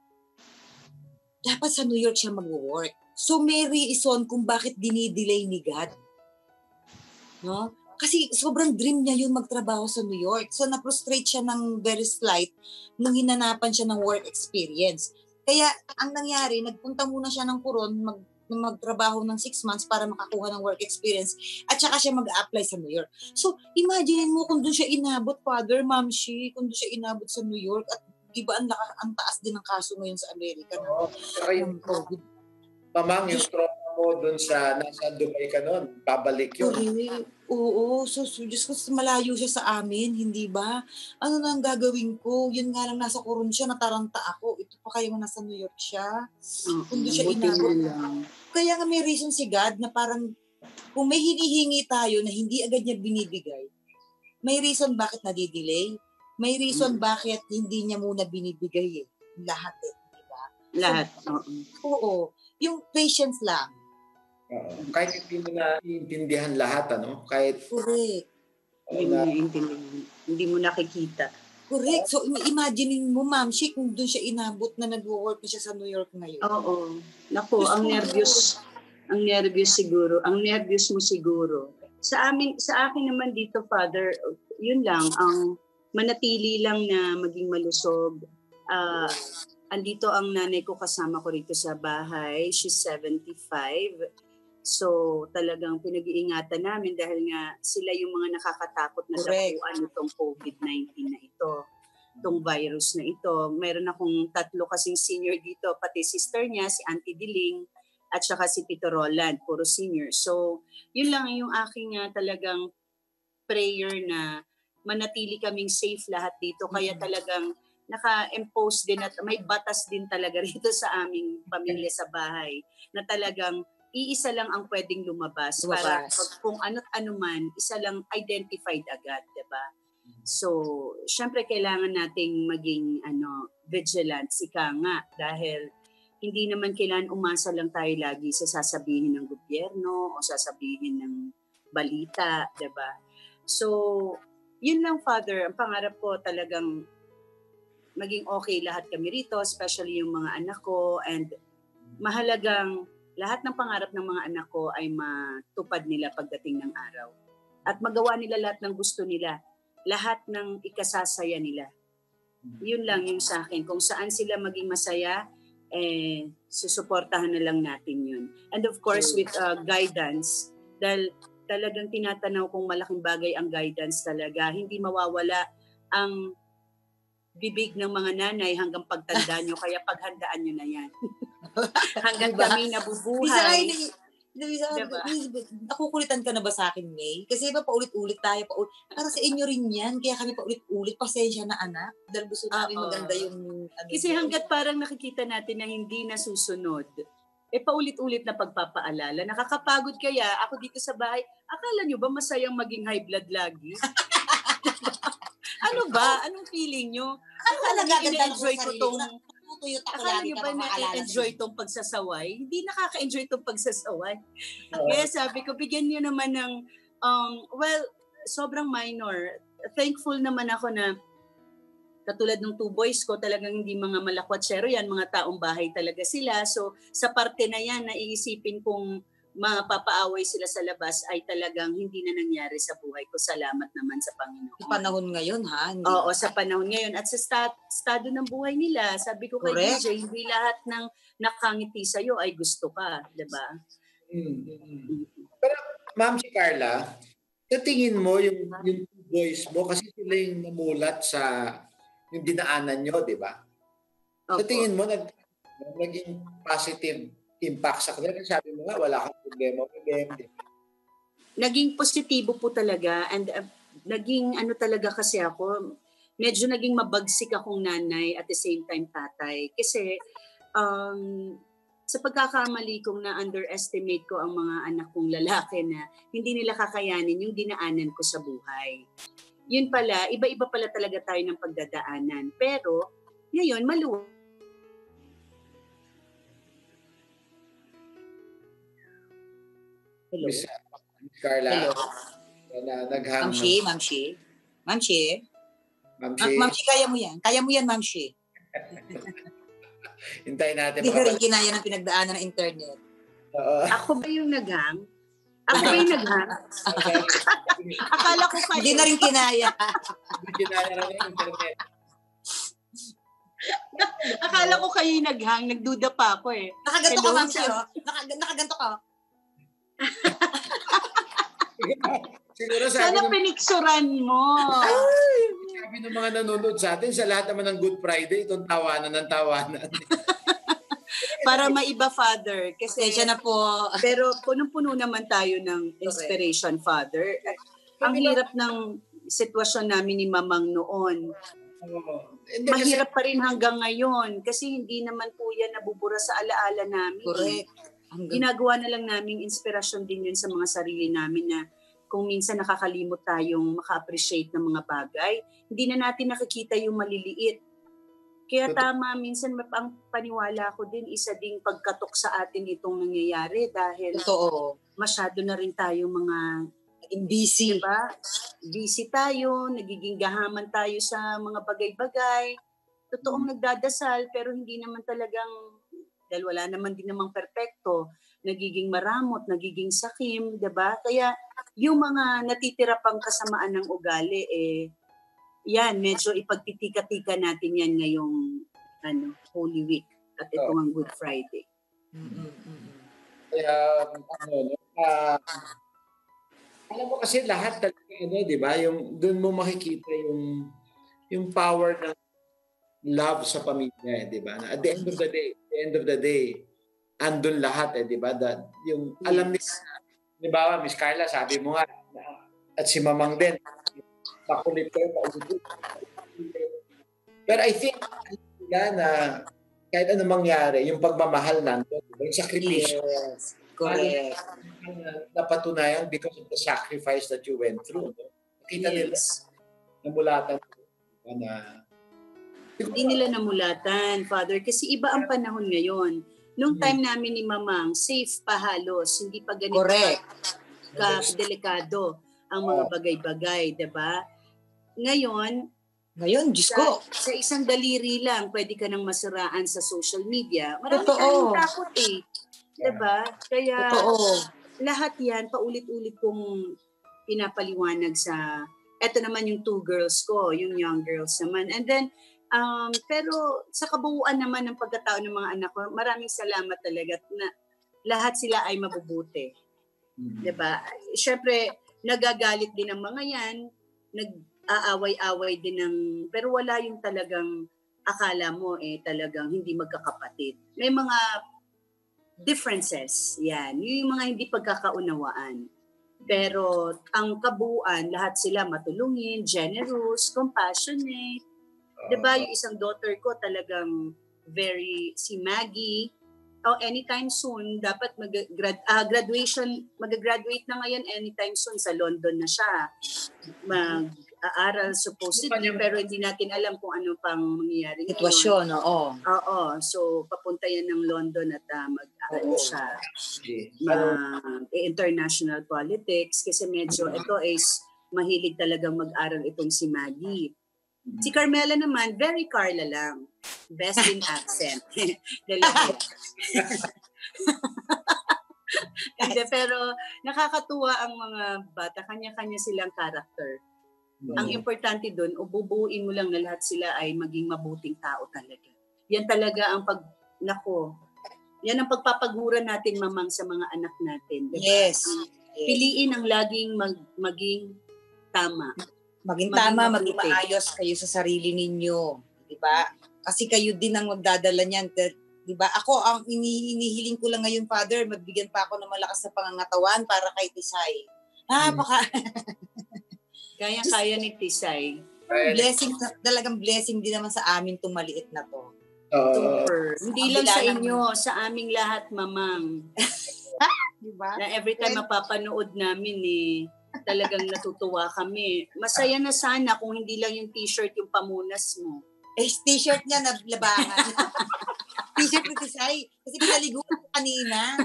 Dapat sa New York siya mag-work. So may reason kung bakit dinidelay ni God. No? Kasi sobrang dream niya yun magtrabaho sa New York. So na-frustrate siya ng very slight nung hinanapan siya ng work experience. Kaya ang nangyari, nagpunta muna siya ng Coron mag, magtrabaho ng six months para makakuha ng work experience at saka siya mag-apply sa New York. So imagine mo kung doon siya inabot, Father, Ma'am Shi, kung doon siya inabot sa New York at di ba ang, ang taas din ng kaso ngayon sa Amerika Oo. ng COVID. Mamang, yung trauma mo dun sa nasa Dubai ka nun, babalik yun. Correct. Oo. So, so, Diyos ko, malayo siya sa amin, hindi ba? Ano na ang gagawin ko? Yun nga lang, nasa Coron siya, nataranta ako. Ito pa kayo nasa New York siya. Uh, Kung doon siya buti inabot. na lang. Kaya nga may reason si God na parang kung may hinihingi tayo na hindi agad niya binibigay, may reason bakit nadidelay. May reason bakit hindi niya muna binibigay eh. Lahat eh. Diba? Lahat. So, Oo. oo. Yung patience lang. Oo. Kahit hindi mo na iintindihan lahat, ano? Kahit Correct. Hindi mo naiintindihan. Hindi mo nakikita. Correct. So, imagine mo, Ma'am Shi, kung doon siya inabot na nag-work na siya sa New York ngayon. Oo. Naku, ang nervyos, ang nervyos siguro, ang nervyos mo siguro. Sa amin, sa akin naman dito, Father, yun lang, ang manatili lang na maging malusog. Uh, andito ang nanay ko, kasama ko rito sa bahay. She's seventy-five. So, talagang pinag-iingatan namin dahil nga sila yung mga nakakatakot na dapuan itong COVID nineteen na ito, itong virus na ito. Meron akong tatlo kasing senior dito, pati sister niya, si Auntie Diling, at saka si Tito Roland, puro senior. So, yun lang yung aking uh, talagang prayer na manatili kaming safe lahat dito. Kaya talagang naka-impose din at may batas din talaga rito sa aming pamilya sa bahay na talagang iisa lang ang pwedeng lumabas, lumabas. Para pag, kung ano't ano man, isa lang identified agad, diba? So, syempre kailangan nating maging ano, vigilant, ika nga, dahil hindi naman kailangan umasa lang tayo lagi sa sasabihin ng gobyerno o sasabihin ng balita, diba? So, yun lang, Father, ang pangarap ko talagang maging okay lahat kami rito, especially yung mga anak ko, and mahalagang lahat ng pangarap ng mga anak ko ay matupad nila pagdating ng araw. At magawa nila lahat ng gusto nila. Lahat ng ikasasaya nila. Yun lang yung sa akin. Kung saan sila maging masaya, eh, susuportahan na lang natin yun. And of course, with uh, guidance, dahil talagang tinatanaw kong malaking bagay ang guidance talaga. Hindi mawawala ang bibig ng mga nanay hanggang pagtanda nyo, kaya paghandaan nyo na yan. Hanggang diba? Kami nabubuhay. Bisa, diba? Nakukulitan ka na ba sa akin, May? Kasi ba paulit-ulit tayo, paulit. Para sa inyo rin yan, kaya kami paulit-ulit, pasensya na anak, dahil gusto namin uh, maganda yung... Ano, kasi hanggat parang nakikita natin na hindi nasusunod, eh paulit-ulit na pagpapaalala. Nakakapagod kaya ako dito sa bahay, akala nyo ba masayang maging high blood lagi? Ano ba? Anong feeling nyo? Akala nyo ina-enjoy ko tong... Akala nyo ba na-enjoy tong pagsasaway? Hindi nakaka-enjoy tong pagsasaway. Kaya sabi ko, bigyan nyo naman ng... Um, well, sobrang minor. Thankful naman ako na katulad ng two boys ko, talagang hindi mga malakwatsero yan, mga taong bahay talaga sila. So, sa parte na yan, naiisipin kong mapapaaway sila sa labas ay talagang hindi na nangyari sa buhay ko. Salamat naman sa Panginoon. Sa panahon ngayon, ha? Hindi. Oo, sa panahon ngayon. At sa stat, estado ng buhay nila, sabi ko kay D J, hindi lahat ng nakangiti sa'yo ay gusto ka, di ba? Mm-hmm. Pero, Ma'am si Karla, sa tingin mo, yung, yung two boys mo, kasi sila yung namulat sa yung dinaanan nyo, di ba? Sa tingin mo, nag, naging positive impact sa kanila? Sabi mo nga, wala kang problema with them. Naging positibo po talaga, and uh, naging ano talaga kasi ako, medyo naging mabagsik akong nanay at the same time tatay. Kasi um, sa pagkakamali kong na-underestimate ko ang mga anak kong lalaki na hindi nila kakayanin yung dinaanan ko sa buhay. Yun pala, iba-iba pala talaga tayo ng pagdadaanan. Pero ngayon, maluwag. Hello. Miss Karla. Hello. Na, naghang... Ma'am Shi, Ma'am Shi. Ma'am Shi. Ma'am Shi. Ma'am Shi, kaya mo yan. Kaya mo yan, Ma'am Shi. Hintayin natin. Hindi ka rin kinaya ng pinagdaanan ng internet. Uh, Ako ba yung naghang? Ako ba yung naghang? Akala ko kayo. Hindi na rin kinaya. Hindi kinaya na ng internet. Akala ko kayo yung naghang. Nagduda pa ako eh. Nakaganto ka, Hello, ma'am, siya. siyo. Naka, nakaganto ka. Siguro sabi Sana ng, piniksuran mo. sabi ng mga nanonood sa atin, sa lahat naman ng Good Friday, itong tawanan ng tawanan. Para maiba, Father. Kasi Pasensya na po. pero punong-puno naman tayo ng inspiration, Father. Ang hirap ng sitwasyon namin ni Mamang noon. Oh, hindi, Mahirap pa rin hanggang ngayon kasi hindi naman po yan nabubura sa alaala namin. Correct. Hanggang... Ginagawa na lang namin inspirasyon din yun sa mga sarili namin na kung minsan nakakalimot tayong maka-appreciate ng mga bagay, hindi na natin nakikita yung maliliit. Kaya tama, minsan ang paniwala ko din, isa ding pagkatok sa atin itong nangyayari dahil Totoo. masyado na rin tayong mga busy. Diba? Busy tayo, nagiging gahaman tayo sa mga bagay-bagay. Totoong nagdadasal pero hindi naman talagang, dahil wala naman din namang perpekto, nagiging maramot, nagiging sakim, diba? Kaya yung mga natitira pang kasamaan ng ugali, eh, yan, medyo ipagtitika-tika natin yan ngayong ano, Holy Week at ito ang Good Friday. Mm-hmm. Kaya, ano, uh, alam mo kasi lahat talaga, ano, di ba? Yung, doon mo makikita yung, yung power ng love sa pamilya, eh, di ba? At the end of the day, at the end of the day, andun lahat, eh, di ba? That, yung, yes. Alam nila, di ba, Miss Karla, sabi mo nga, at si Mamang din, makulit kayo, paulit. Pero I think, nila na, kahit ano mangyari, yung pagmamahal nandun, yung sakripisyo. Yes, correct. Napatunayan because of the sacrifice that you went through. No? Kita nila, Yes. namulatan na... Hindi nila namulatan, Father, kasi iba ang panahon ngayon. Nung time namin ni Mamang, safe pa halos, hindi pa ganito correct. ka delikado ang mga bagay-bagay, diba? Ngayon, Ngayon, Diyos ko. Sa, sa isang daliri lang, pwede ka nang masiraan sa social media. Marami Totoo. tayong takot eh. Diba? Kaya Totoo. lahat yan, paulit-ulit kong pinapaliwanag sa, eto naman yung two girls ko, yung young girls naman. And then, um, pero sa kabuuan naman ng pagkatao ng mga anak ko, maraming salamat talaga na lahat sila ay mabubuti. Mm-hmm. Diba? Siyempre, nagagalit din ang mga yan, nag-aaway-away din ng, pero wala yung talagang akala mo eh talagang hindi magkakapatid. May mga differences, yan. Yung mga hindi pagkakaunawaan. Pero ang kabuuan, lahat sila matulungin, generous, compassionate. Uh, diba yung isang daughter ko talagang very, si Maggie, oh, anytime soon, dapat mag-grad, uh, graduation, mag-graduate na ngayon anytime soon sa London na siya. Mag-aaral supposedly, pero hindi natin alam kung ano pang mangyayari. Sitwasyon, oo. Oo, so papunta yan ng London at uh, mag-aaral siya. Mag-international politics kasi medyo ito is mahilig talagang mag-aral itong si Maggie. Si Carmela naman, very Karla lang. Best in accent. Hindi, pero nakakatuwa ang mga bata. Kanya-kanya silang character. Mm-hmm. Ang importante doon, ububuin mo lang na lahat sila ay maging mabuting tao talaga. Yan talaga ang pag, nako, yan ang pagpapagura natin, Mamang, sa mga anak natin. Diba? Yes. Piliin ang laging mag, maging tama. Maging tama, maging maayos kayo sa sarili ninyo. Diba? Kasi kayo din ang magdadala niyan. Diba? Ako, ang inihiling ko lang ngayon, Father, magbigyan pa ako ng malakas na pangangatawan para kay Tisay. Napaka... Kaya-kaya ni Tisay. Blessing, talagang blessing din naman sa amin itong maliit na to. Uh, Hindi lang sa inyo, sa aming lahat, Mamang. Diba? Na every time mapapanood namin eh, talagang natutuwa kami. Masaya na sana kung hindi lang yung t-shirt yung pamunas mo. Eh, t-shirt niya na labangan. T-shirt ni Tisay. Kasi pinaligo ko kanina.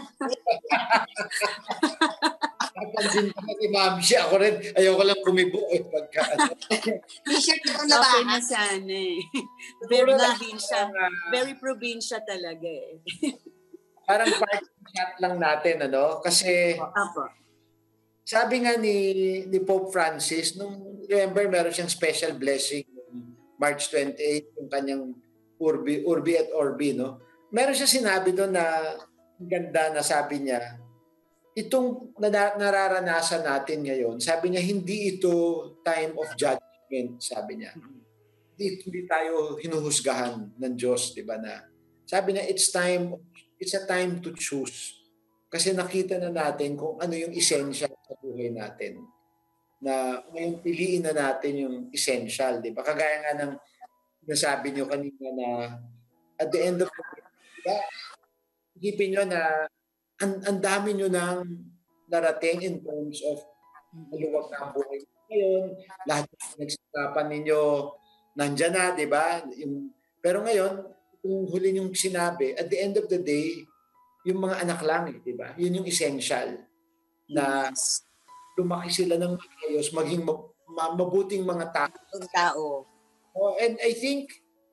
Napansin ko na si Ma'am siya. Ako rin, ayoko lang kumibo. Eh, pagka, ano. T-shirt niya na labangan. Okay na sana eh. Very probinsya. Very probinsya talaga eh. Parang party chat lang natin, ano? Kasi... Apo. sabi nga ni, ni Pope Francis, nung remember meron siyang special blessing noong March twenty-eighth, yung kanyang Urbi, Urbi et Orbi, no? Meron siya sinabi doon na ang ganda na sabi niya, itong na- nararanasan natin ngayon, sabi niya, hindi ito time of judgment, sabi niya. Hindi, hindi tayo hinuhusgahan ng Diyos, di ba na? Sabi niya, it's time, it's a time to choose. Kasi nakita na natin kung ano yung essential sa buhay natin. Na ngayon piliin na natin yung essential, di ba? Kagaya nga ng nasabi niyo kanina na at the end of the day, diba, isipin nyo na ang, ang dami nyo nang narating in terms of maluwag na ang buhay ngayon, lahat ng nagsikapan ninyo nandyan na, di ba? Yung, pero ngayon, kung huli yung sinabi, at the end of the day, yung mga anak lang, eh, di ba? Yun yung essential na lumaki sila ng maayos, maging ma- mabuting mga tao. tao. Oh, and I think,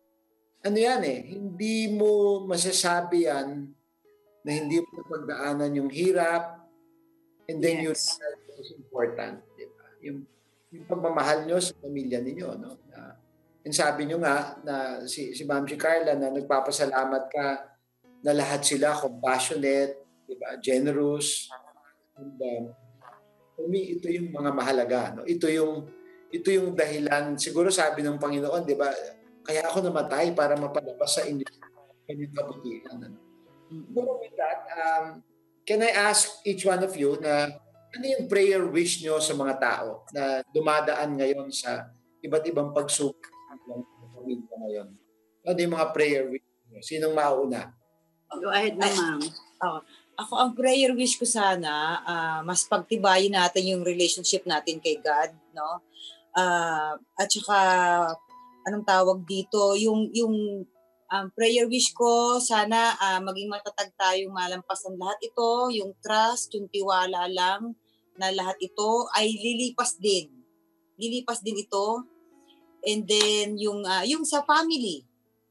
ano yan eh, hindi mo masasabi yan na hindi mo pagdaanan yung hirap, and then Yes. yun is important. Di ba? Yung, yung pagmamahal nyo sa pamilya ninyo. No? Na, and sabi nyo nga, na si, si Ma'am si Karla, na nagpapasalamat ka na lahat sila compassionate, di ba? Generous. And um, for me, ito yung mga mahalaga. No? Ito yung ito yung dahilan, siguro sabi ng Panginoon, di ba, kaya ako namatay para mapalabas sa inyo kanyang kabutihan. Ano? Siguro with that, um, can I ask each one of you na ano yung prayer wish nyo sa mga tao na dumadaan ngayon sa iba't ibang pagsubok ng pamilya ngayon? Ano yung mga prayer wish nyo? Sinong mauna? Go ahead na, ma'am. Oh, ako, ang prayer wish ko sana, uh, mas pagtibayin natin yung relationship natin kay God, no? Uh, at saka, anong tawag dito, yung, yung um, prayer wish ko, sana uh, maging matatag tayong malampasan lahat ito, yung trust, yung tiwala lang, na lahat ito ay lilipas din. Lilipas din ito. And then, yung, uh, yung sa family,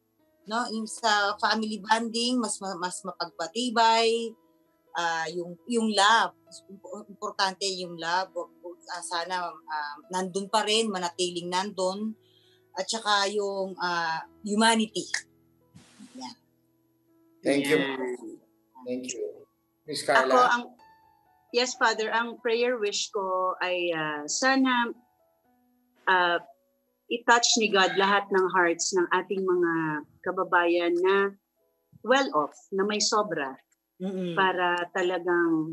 no, yung sa family bonding, mas mas mapagpatibay, uh, yung yung love, importante yung love, uh, sana uh, nandun pa rin, manatiling nandun, at saka yung uh, humanity. Yeah. Thank you. Thank you. Miss Karla? Ako, ang, yes, Father, ang prayer wish ko ay uh, sana uh, i-touch ni God lahat ng hearts ng ating mga kababayan na well-off, na may sobra, mm-hmm. para talagang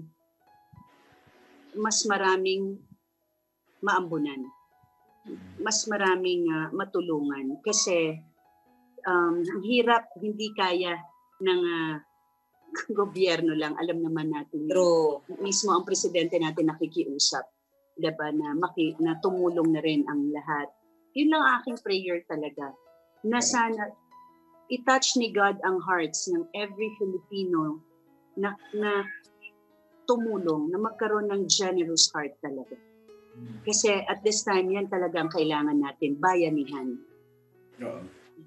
mas maraming maambunan, mas maraming uh, matulungan. Kasi um, ang hirap, hindi kaya ng uh, gobyerno lang. Alam naman natin, True. Mismo ang presidente natin nakikiusap, diba, na, maki, na tumulong na rin ang lahat. Yun lang aking prayer talaga, na sana i-touch ni God ang hearts ng every Filipino na, na tumulong, na magkaroon ng generous heart talaga. Kasi at this time, yan talaga ang kailangan natin, bayanihan. No.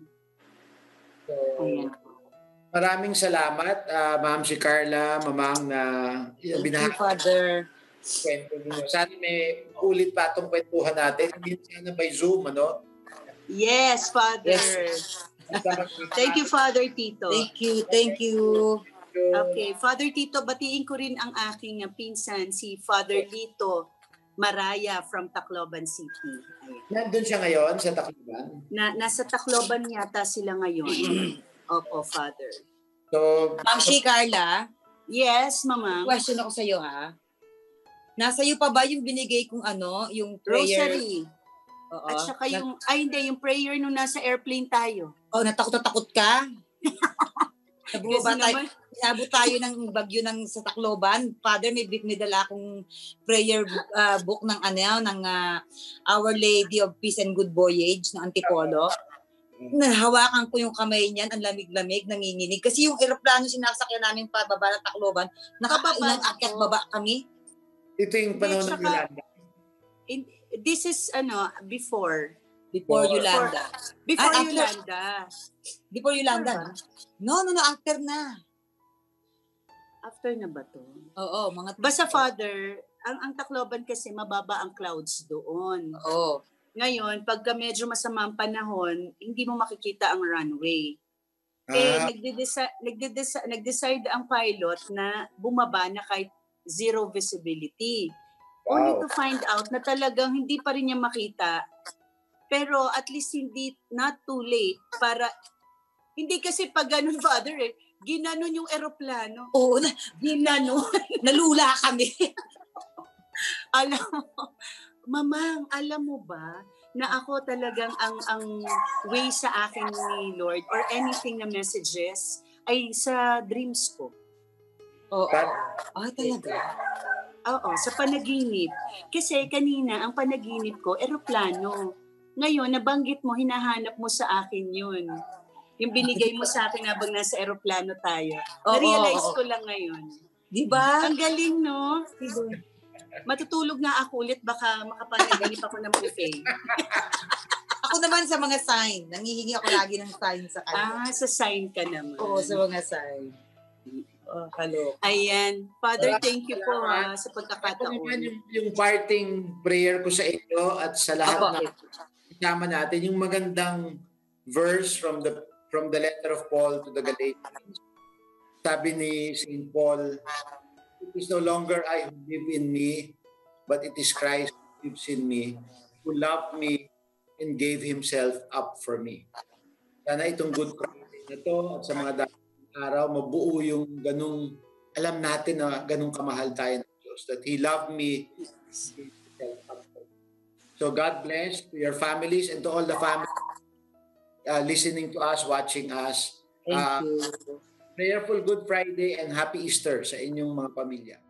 So, maraming salamat, uh, Ma'am si Karla, Mamang, na Thank binahagi. you, Father. Kwento niyo. Sana may ulit pa itong kwentuhan natin. Hindi sana may Zoom, ano? Yes, Father. Yes. Thank you, Father Tito. Thank you, thank you. Okay, Father Tito, batiin ko rin ang aking pinsan, si Father Lito Maraya from Tacloban City. Ayan. Nandun siya ngayon sa Tacloban? Na, nasa Tacloban yata sila ngayon. Opo, Father. So, Ma'am si Karla, yes, Mama. question ako sa iyo, ha? Nasa iyo pa ba yung binigay kong ano, yung prayer? Rosary. Oo. At saka yung, ay hindi, yung prayer nung nasa airplane tayo. Oh, natakot na takot ka? Nabubaba Kasi tayo, naman, inabot tayo ng bagyo ng sa Tacloban. Father, may, may dala akong prayer uh, book ng ano, ng uh, Our Lady of Peace and Good Voyage ng Antipolo. Nahawakan ko yung kamay niyan, ang lamig-lamig, nanginginig. Kasi yung eroplano sinasakyan namin pababa ng Tacloban, nakailang akyat baba kami. Ito yung panahon ng Yolanda. In, this is ano before Before Yolanda. Before Ah, Yolanda. Before Yolanda, no? No, no, no, after na. After na ba to? Oo, mga... Basta Father, ang, ang Tacloban kasi mababa ang clouds doon. Oo. Ngayon, pagka medyo masama ang panahon, hindi mo makikita ang runway. Ah. Eh, nagde-decide, nagde-decide, nag-decide ang pilot na bumaba na kahit zero visibility. Only Wow. to find out na talagang hindi pa rin niya makita. Pero at least hindi, not too late para, hindi kasi pag ganun, Father, eh, ginanon yung eroplano. Oo, na, Ginanon. nalula kami. Alam mo, Mamang, alam mo ba na ako talagang ang ang way sa akin ni Lord or anything na messages ay sa dreams ko. Oo. But- Ah, talaga? Oo, sa panaginip. Kasi kanina, ang panaginip ko, eroplano. Ngayon, nabanggit mo, hinahanap mo sa akin yun. Yung binigay mo sa akin habang nasa eroplano tayo. Oo, Na-realize oo. ko lang ngayon. Di ba? Ang galing, no? Matutulog nga ako ulit, baka makapanaginip ako ng buffet. Ako naman sa mga sign. Nangihingi ako lagi ng sign sa kanya. Ah, sa sign ka naman. Oo, sa mga sign. Oh, hello. Ayan. Father, thank you po ha, sa Ako pagkakataon. naman yung, yung parting prayer ko sa inyo at sa lahat Apo. na kasama natin, yung magandang verse from the from the letter of Paul to the Galatians. Sabi ni Saint Paul, it is no longer I who live in me, but it is Christ who lives in me, who loved me and gave Himself up for me. Sana itong Good Friday na to at sa mga darating araw, mabuo yung ganung, alam natin na ganung kamahal tayo ng Diyos, that He loved me. So God bless to your families and to all the families uh, listening to us, watching us. Thank Uh, you. Prayerful Good Friday and Happy Easter sa inyong mga pamilya.